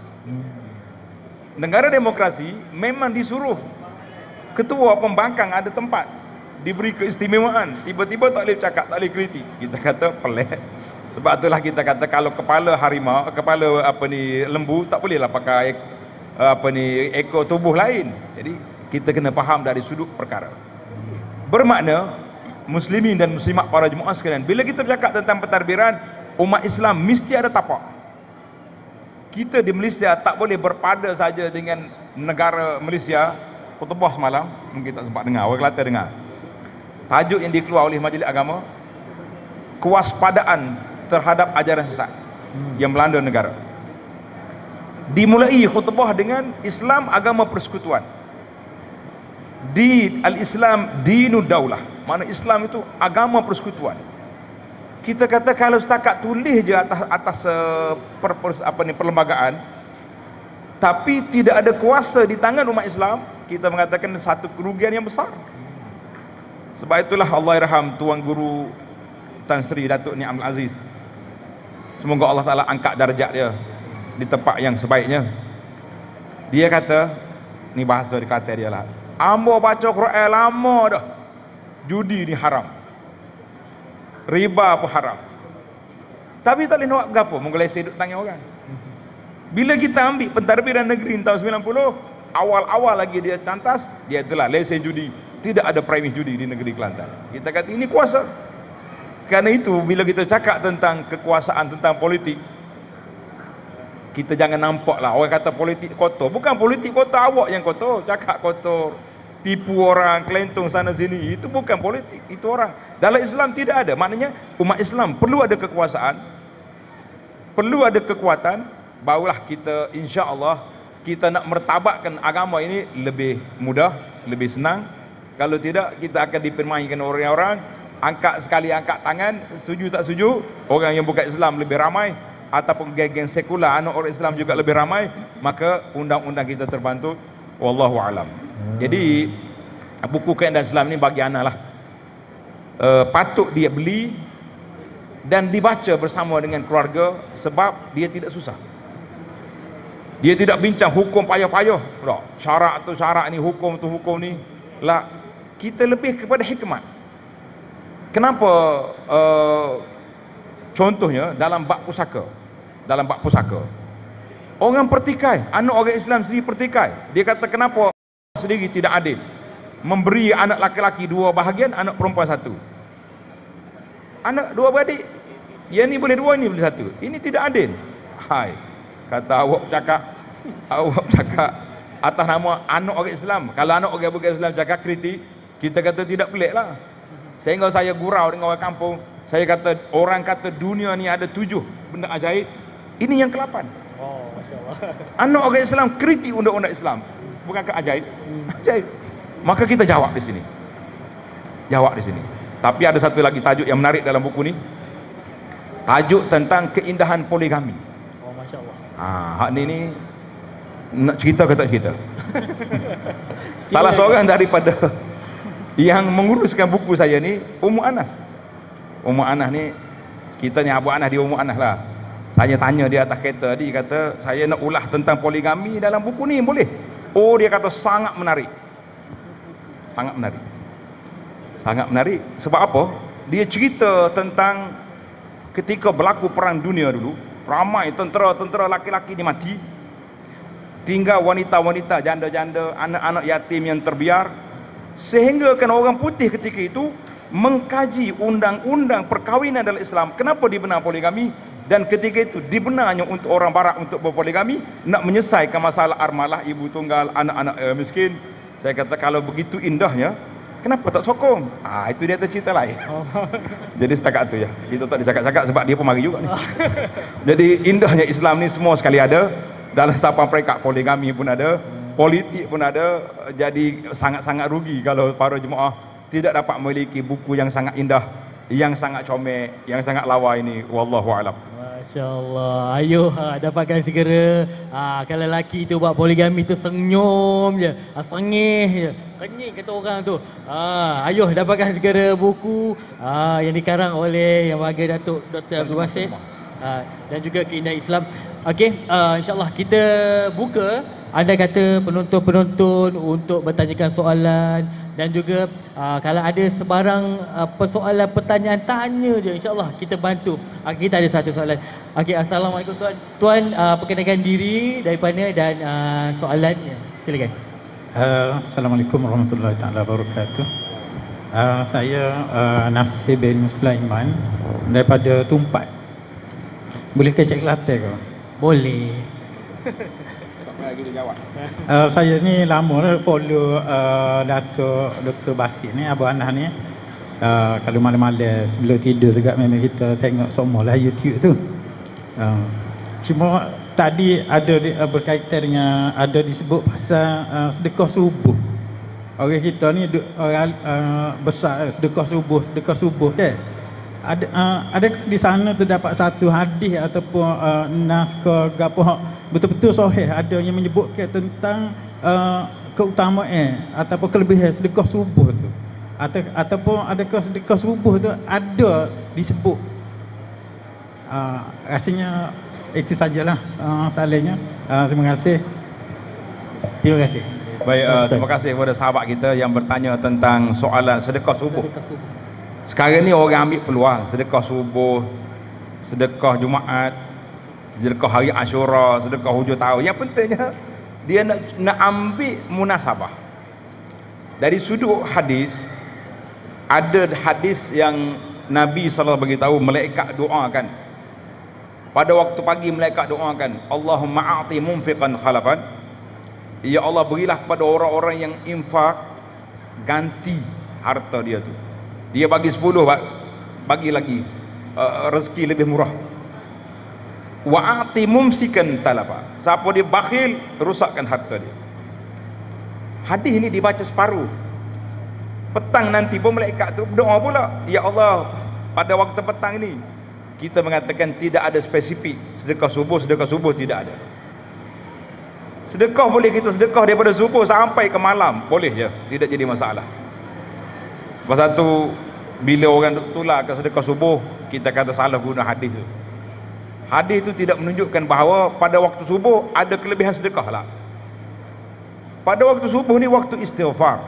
Negara demokrasi memang disuruh ketua pembangkang ada tempat. diberi keistimewaan, tiba-tiba tak boleh cakap, tak boleh kritik. Kita kata pelik. Sebab itulah kita kata kalau kepala harimau, kepala apa ni lembu tak bolehlah pakai apa ni ekor tubuh lain. Jadi kita kena faham dari sudut perkara. Bermakna muslimin dan muslimat para jemaah sekalian, bila kita bercakap tentang pentadbiran, umat Islam mesti ada tapak. Kita di Malaysia tak boleh berpada saja dengan negara Malaysia. Khutbah semalam, mungkin tak sempat dengar, orang Kelantan dengar. Tajuk yang dikeluar oleh Majlis Agama, kewaspadaan terhadap ajaran sesat yang melanda negara. Dimulai khutbah dengan Islam agama persekutuan. Di al-Islam dinu daulah. Mana Islam itu agama persekutuan. Kita kata kalau setakat tulis je atas atas uh, per, per, apa ni perlembagaan, tapi tidak ada kuasa di tangan umat Islam, kita mengatakan satu kerugian yang besar. Sebab itulah Allahyarham Tuan Guru Tan Sri Datuk Ni Abdul Aziz, semoga Allah Ta'ala angkat darjat dia di tempat yang sebaiknya. Dia kata, ni bahasa di kata dia lah, ambo baca Quran lama dah, judi ni haram, riba pun haram, tapi tak boleh nak gapo, mengelesai duduk tangan orang. Bila kita ambil pentadbiran negeri tahun sembilan puluh, awal-awal lagi dia cantas, dia itulah lesen judi, tidak ada premis judi di negeri Kelantan. Kita kata ini kuasa. Kerana itu bila kita cakap tentang kekuasaan, tentang politik, kita jangan nampaklah orang kata politik kotor. Bukan politik kotor, awak yang kotor, cakap kotor, tipu orang, kelentong sana sini, itu bukan politik, itu orang. Dalam Islam tidak ada. Maknanya umat Islam perlu ada kekuasaan, perlu ada kekuatan, barulah kita insya-Allah kita nak mertabatkan agama ini lebih mudah, lebih senang. Kalau tidak, kita akan dipermainkan orang-orang, angkat sekali angkat tangan, setuju tak setuju, orang yang bukan Islam lebih ramai, ataupun geng-geng sekular anak orang Islam juga lebih ramai, maka undang-undang kita terbantu. Wallahu alam. Jadi buku Kaedah Islam ni bagi anak lah, uh, patut dia beli dan dibaca bersama dengan keluarga, sebab dia tidak susah. Dia tidak bincang hukum payah-payah, tak, syarak tu syarak ni, hukum tu hukum ni lah. Kita lebih kepada hikmat. Kenapa? Uh, contohnya dalam bab pusaka, dalam bab pusaka, orang pertikai, anak orang Islam sendiri pertikai. Dia kata kenapa sendiri tidak adil, memberi anak laki-laki dua bahagian, anak perempuan satu. Anak dua beradik, yang ni boleh dua, ni boleh satu. Ini tidak adil. Hai, kata awak cakap, awak cakap atas nama anak orang Islam. Kalau anak orang bukan Islam cakap kritik, kita kata tidak pelik lah. Sehingga saya gurau dengan orang kampung, saya kata orang kata dunia ni ada tujuh benda ajaib, ini yang kelapan.
Oh, Masya Allah.
Anak orang Islam kritik undang-undang Islam, bukan ke ajaib? Ajaib. Maka kita jawab di sini, jawab di sini. Tapi ada satu lagi tajuk yang menarik dalam buku ni, tajuk tentang keindahan poligami.
Oh, Masya Allah.
Ah, hak ni ni nak cerita ke tak cerita? Salah seorang daripada yang menguruskan buku saya ni, Ummu Anas. Ummu Anas ni, kita ni Abu Anas, dia Ummu Anas lah. Saya tanya dia atas kereta, dia kata saya nak ulah tentang poligami dalam buku ni, boleh? Oh, dia kata sangat menarik, sangat menarik, sangat menarik. Sebab apa? Dia cerita tentang ketika berlaku perang dunia dulu, ramai tentera-tentera laki-laki ni mati, tinggal wanita-wanita, janda-janda, anak-anak yatim yang terbiar. Sehingga kan orang putih ketika itu mengkaji undang-undang perkahwinan dalam Islam, kenapa dibenar poligami, dan ketika itu dibenarnya untuk orang barat untuk berpoligami, nak menyelesaikan masalah armalah, ibu tunggal, anak-anak eh, miskin. Saya kata kalau begitu indahnya, kenapa tak sokong? Ah, itu dia cerita lain. Oh. Jadi setakat tu ya, kita tak dicakap-cakap sebab dia pun mari juga ni. Jadi indahnya Islam ni semua sekali ada, dalam sapang peringkat poligami pun ada, politik pun ada. Jadi sangat-sangat rugi kalau para jemaah tidak dapat memiliki buku yang sangat indah, yang sangat comel, yang sangat lawa ini. Wallahu alam.
Masya Allah. Ayuh, ha, dapatkan segera. Ha, kalau lelaki tu buat poligami tu senyum je, ha, sengih je, kenying kata orang tu. Ha, ayuh, dapatkan segera buku ha, yang dikarang oleh Yang Berbahagia Datuk Doktor Abdul Basit, ha, dan juga Keindahan Islam. Okey, uh, insyaAllah kita buka. Anda kata penonton-penonton untuk bertanyakan soalan dan juga uh, kalau ada sebarang uh, persoalan pertanyaan, tanya je, insyaAllah kita bantu. Uh, kita ada satu soalan. Okey, Assalamualaikum Tuan. Tuan uh, perkenalkan diri dari mana dan uh, soalannya. Silakan.
Uh, Assalamualaikum warahmatullahi taala wabarakatuh. Uh, saya uh, Nasir bin Sulaiman daripada Tumpat. Boleh ke cek Kelantan ke?
Boleh.
Uh, saya ni lama dah follow uh, Dato' Doktor Basit ni, Abang Anas ni. Uh, kalau malam-malam sebelum tidur juga memang kita tengok semua lah YouTube tu. Uh, cuma tadi ada di, uh, berkaitan dengan ada disebut pasal uh, sedekah subuh. Orang kita ni orang uh, besar sedekah subuh, sedekah subuh kan. Ada uh, adakah di sana terdapat satu hadis ataupun uh, nas ke gapo betul-betul sahih ada yang menyebutkan tentang uh, keutamaan ataupun kelebihan sedekah subuh tu, atau ataupun adakah sedekah subuh tu ada disebut? Uh, rasanya itu sajalah uh, salahnya. Uh, terima kasih.
Terima kasih.
Baik, uh, terima kasih kepada sahabat kita yang bertanya tentang soalan sedekah subuh.
Sedekah subuh.
Sekarang ni orang ambil peluang sedekah subuh, sedekah Jumaat, sedekah hari Ashura, sedekah hujung tahun. Yang pentingnya dia nak nak ambil munasabah. Dari sudut hadis, ada hadis yang Nabi sallallahu alaihi wasallam beritahu malaikat doakan. Pada waktu pagi malaikat doakan, Allahumma a'ti munfiqan khalafan. Ya Allah, berilah kepada orang-orang yang infak ganti harta dia tu. Dia bagi sepuluh, bagi lagi uh, rezeki lebih murah. Wa'ati mumsikan talafa. Siapa dia bakhil, rusakkan harta dia. Hadis ini dibaca separuh. Petang nanti pun malaikat tu berdoa pula, ya Allah, pada waktu petang ini kita mengatakan tidak ada spesifik sedekah subuh, sedekah subuh tidak ada. Sedekah boleh kita sedekah daripada subuh sampai ke malam, boleh je, tidak jadi masalah. Pasal tu bila orang tularkan sedekah subuh, kita kata salah guna hadis tu. Hadis tu tidak menunjukkan bahawa pada waktu subuh ada kelebihan sedekah lah. Pada waktu subuh ni waktu istighfar.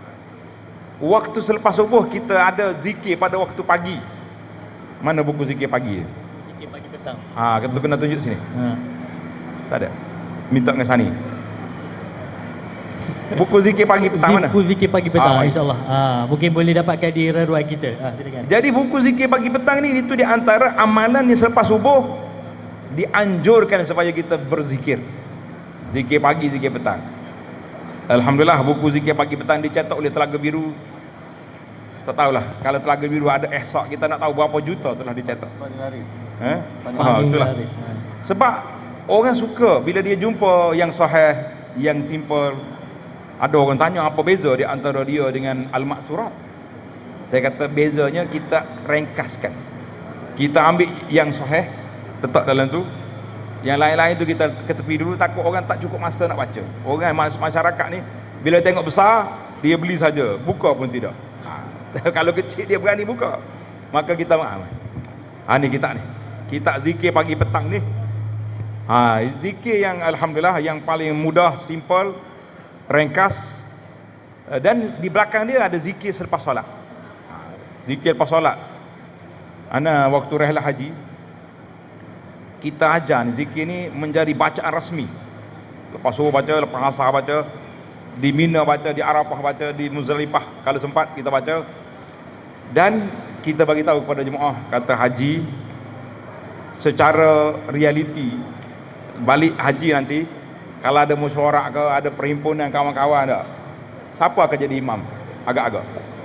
Waktu selepas subuh kita ada zikir pada waktu pagi. Mana buku zikir pagi?
Zikir pagi petang.
Ha, kita kena tunjuk sini.
Ha.
Tak ada. Minta dengan Sani. Buku zikir pagi petang mana?
Buku zikir pagi petang,
Ah,
insyaAllah. Ah, mungkin boleh dapatkan di reruan kita. Ah, silakan.
Jadi buku zikir pagi petang ni itu di antara amalan yang selepas subuh dianjurkan supaya kita berzikir. Zikir pagi, zikir petang. Alhamdulillah buku zikir pagi petang dicetak oleh Telaga Biru. Tak tahulah kalau Telaga Biru ada ihsak, kita nak tahu berapa juta telah dicetak. Eh? Ha, itulah. Sebab orang suka bila dia jumpa yang sahih, yang simple. Ada orang tanya apa beza di antara dia dengan Al-Maksurat. Saya kata bezanya kita ringkaskan. Kita ambil yang sahih, letak dalam tu. Yang lain-lain tu kita ke tepi dulu, takut orang tak cukup masa nak baca. Orang masyarakat ni bila tengok besar, dia beli saja, buka pun tidak. Ha. Kalau kecil dia berani buka. Maka kita maaf. Ha ni kita ni. Kita zikir pagi petang ni. Ha, zikir yang alhamdulillah yang paling mudah, simple, ringkas, dan di belakang dia ada zikir selepas solat. Zikir lepas solat. Ana waktu rehlah haji kita ajar ni zikir ni menjadi bacaan rasmi. Lepas subuh baca, lepas asar baca, di Mina baca, di Arafah baca, di Muzdalifah kalau sempat kita baca. Dan kita bagi tahu kepada jemaah, kata haji secara realiti balik haji nanti kalau ada mesyuarat ke, ada perhimpunan kawan-kawan ada, siapa akan jadi imam? Agak-agak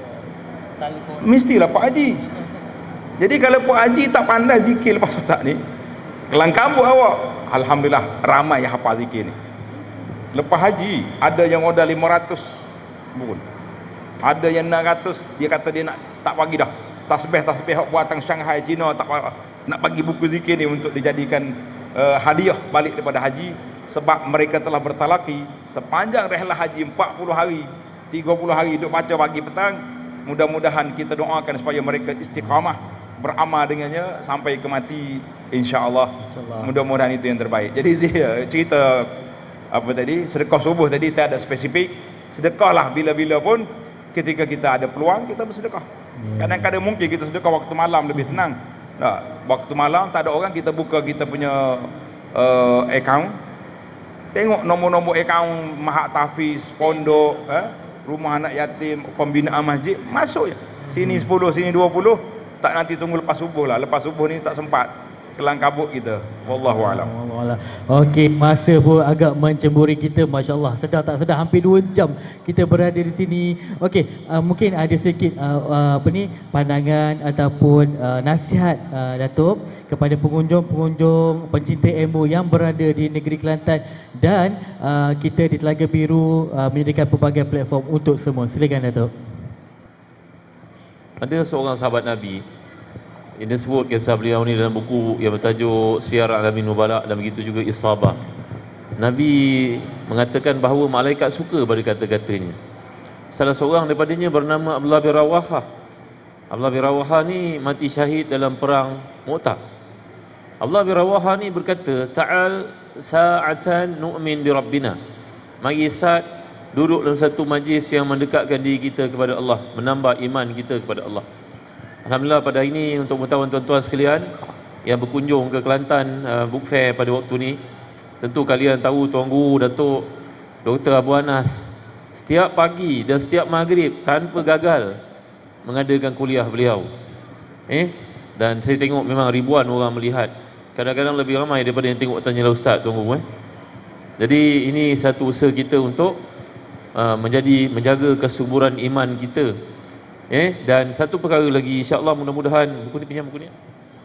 mestilah Pak Haji. Jadi kalau Pak Haji tak pandai zikir lepas solat ni, kelang kabut awak. Alhamdulillah ramai yang hafal zikir ni. Lepas haji ada yang order lima ratus buku, ada yang enam ratus. Dia kata dia nak tak bagi dah tasbih-tasbih buatan Shanghai Cina, tak nak bagi buku zikir ni untuk dijadikan uh, hadiah balik daripada haji. Sebab mereka telah bertalaki sepanjang rehlah haji empat puluh hari, tiga puluh hari duk baca pagi petang. Mudah-mudahan kita doakan supaya mereka istiqamah beramal dengannya sampai ke mati insya-Allah. Mudah-mudahan itu yang terbaik. Jadi cerita apa tadi, sedekah subuh tadi tak ada spesifik. Sedekahlah bila-bila pun, ketika kita ada peluang kita bersedekah. Kadang-kadang mungkin kita sedekah waktu malam lebih senang. Tak, waktu malam tak ada orang, kita buka kita punya uh, account, tengok nombor-nombor account Mahat Tahfiz, pondok, eh, rumah anak yatim, pembinaan masjid, masuk je. Sini sepuluh, sini dua puluh. Tak nanti tunggu lepas subuh lah. Lepas subuh ni tak sempat, kelang kabut kita. Wallahu alam.
Wallah. Okey, masa pun agak mencemburi kita, masya-Allah. Sedar tak sedar hampir dua jam kita berada di sini. Okey, uh, mungkin ada sedikit uh, uh, apa ni pandangan ataupun uh, nasihat uh, Datuk kepada pengunjung-pengunjung pencinta ilmu yang berada di negeri Kelantan dan uh, kita di Telaga Biru uh, menyediakan pelbagai platform untuk semua. Silakan Datuk.
Ada seorang sahabat Nabi, ini sebut kisah beliau ni dalam buku yang bertajuk Syiar Alamin Nubala dan begitu juga Isabah. Nabi mengatakan bahawa malaikat suka pada kata-katanya. Salah seorang daripadanya bernama Abdullah bin Rawahah. Abdullah bin Rawahah ni mati syahid dalam perang Mu'tah. Abdullah bin Rawahah ni berkata, "Ta'al sa'atan nu'min bi Rabbina." Mari saat duduk dalam satu majlis yang mendekatkan diri kita kepada Allah, menambah iman kita kepada Allah. Alhamdulillah pada hari ini untuk pengetahuan tuan-tuan sekalian yang berkunjung ke Kelantan uh, Book Fair pada waktu ni, tentu kalian tahu Tuan Guru Datuk Doktor Abu Anas setiap pagi dan setiap maghrib tanpa gagal mengadakan kuliah beliau. Eh dan saya tengok memang ribuan orang melihat. Kadang-kadang lebih ramai daripada yang tengok tanyalah Ustaz Tuan Guru eh. Jadi ini satu usaha kita untuk uh, menjadi menjaga kesuburan iman kita. Eh, dan satu perkara lagi, insya-Allah mudah-mudahan buku ni, pinjam buku ni.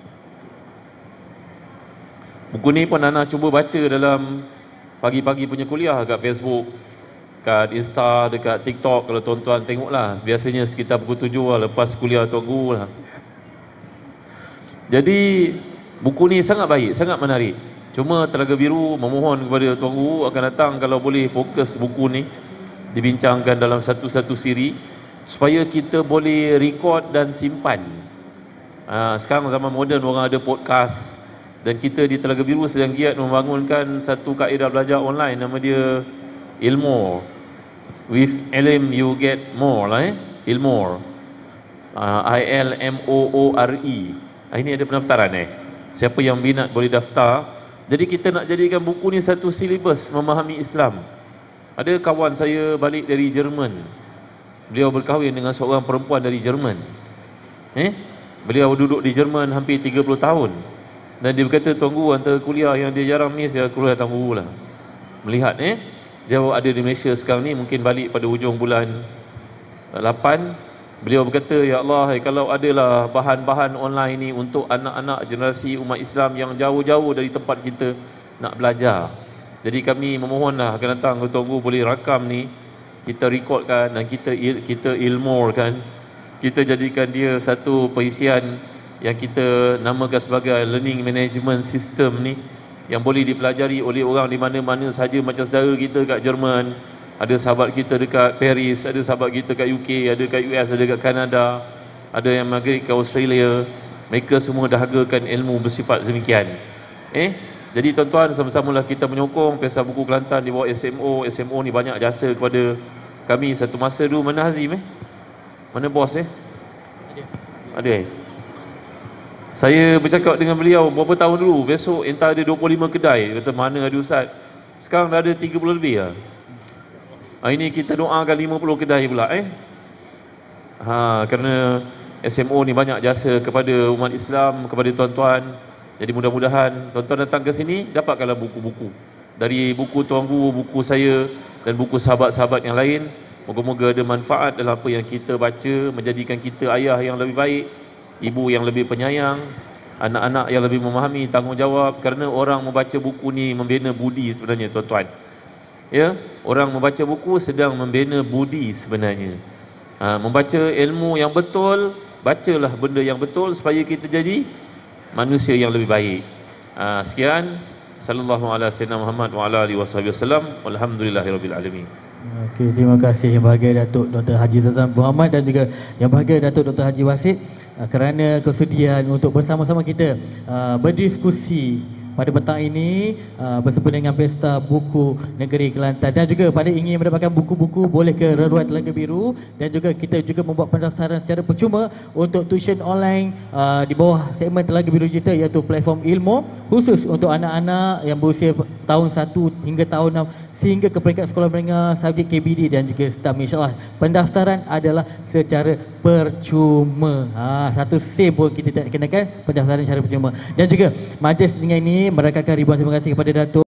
Buku ni pun Nana cuba baca dalam pagi-pagi punya kuliah kat Facebook, kat Insta, dekat TikTok. Kalau tuan-tuan tengoklah, biasanya sekitar pukul tujuh lah, lepas kuliah Tuan Guru lah. Jadi buku ni sangat baik, sangat menarik. Cuma Telaga Biru memohon kepada Tuan Guru akan datang kalau boleh fokus buku ni dibincangkan dalam satu-satu siri, supaya kita boleh record dan simpan. Ha, sekarang zaman moden orang ada podcast, dan kita di Telaga Biru sedang giat membangunkan satu kaedah belajar online, nama dia Ilmore. With ilm you get more lah eh. Ilmore. Uh, I L M O O R E. Ha, ini ada pendaftaran eh. Siapa yang minat boleh daftar. Jadi kita nak jadikan buku ni satu silibus memahami Islam. Ada kawan saya balik dari Jerman. Beliau berkahwin dengan seorang perempuan dari Jerman. Eh? Beliau duduk di Jerman hampir tiga puluh tahun. Dan dia berkata, Tuan Guru, antara kuliah yang dia jarang ni, saya kuliah Tuan Guru lah. Melihat eh, dia ada di Malaysia sekarang ni, mungkin balik pada hujung bulan lapan. Beliau berkata, ya Allah, kalau adalah bahan-bahan online ni untuk anak-anak generasi umat Islam yang jauh-jauh dari tempat kita nak belajar. Jadi kami memohonlah akan datang ke Tuan Guru boleh rakam ni, kita rekodkan dan kita kita ilmukan, kita jadikan dia satu perisian yang kita namakan sebagai learning management system ni, yang boleh dipelajari oleh orang di mana-mana saja, macam saudara kita kat Jerman, ada sahabat kita dekat Paris, ada sahabat kita kat U K, ada kat U S, ada kat Kanada, ada yang migrate ke Australia. Mereka semua dahagakan ilmu bersifat demikian. Eh Jadi tuan-tuan, sama-samalah kita menyokong Pesta Buku Kelantan di bawah S M O. S M O ni banyak jasa kepada kami. Satu masa dulu, mana Hazim eh? Mana bos eh? Ada eh? Saya bercakap dengan beliau beberapa tahun dulu, besok entah ada dua puluh lima kedai. Kata mana ada Ustaz? Sekarang dah ada tiga puluh lebih lah. Ha, ini kita doakan lima puluh kedai pula eh? Ha, kerana S M O ni banyak jasa kepada umat Islam, kepada tuan-tuan. Jadi mudah-mudahan tuan-tuan datang ke sini, dapatkanlah buku-buku. Dari buku Tuan Guru, buku saya dan buku sahabat-sahabat yang lain. Moga-moga ada manfaat dalam apa yang kita baca, menjadikan kita ayah yang lebih baik, ibu yang lebih penyayang, anak-anak yang lebih memahami tanggungjawab. Kerana orang membaca buku ni membina budi sebenarnya tuan-tuan. Ya, orang membaca buku sedang membina budi sebenarnya. Ha, membaca ilmu yang betul, bacalah benda yang betul supaya kita jadi manusia yang lebih baik. Ha, sekian. Sallallahu ala sayyidina Muhammad wa ala alihi wasallam. Walhamdulillahirabbil alamin.
Okey, terima kasih Yang Berbahagia Datuk Doktor Haji Zazan Muhammad dan juga Yang Berbahagia Datuk Doktor Haji Wasid uh, kerana kesudian untuk bersama-sama kita uh, berdiskusi pada petang ini uh, bersempena dengan Pesta Buku Negeri Kelantan, dan juga pada ingin mendapatkan buku-buku boleh ke Reruai Telaga Biru, dan juga kita juga membuat pendaftaran secara percuma untuk tuition online uh, di bawah segmen Telaga Biru Digital, iaitu platform ilmu khusus untuk anak-anak yang berusia tahun satu hingga tahun enam sehingga ke peringkat sekolah menengah subjek K B D dan juga STAM. InsyaAllah pendaftaran adalah secara percuma. Ha, satu sen pun kita tak kenakan, pendaftaran secara percuma. Dan juga majlis dengan ini merakamkan ribuan terima kasih kepada Datuk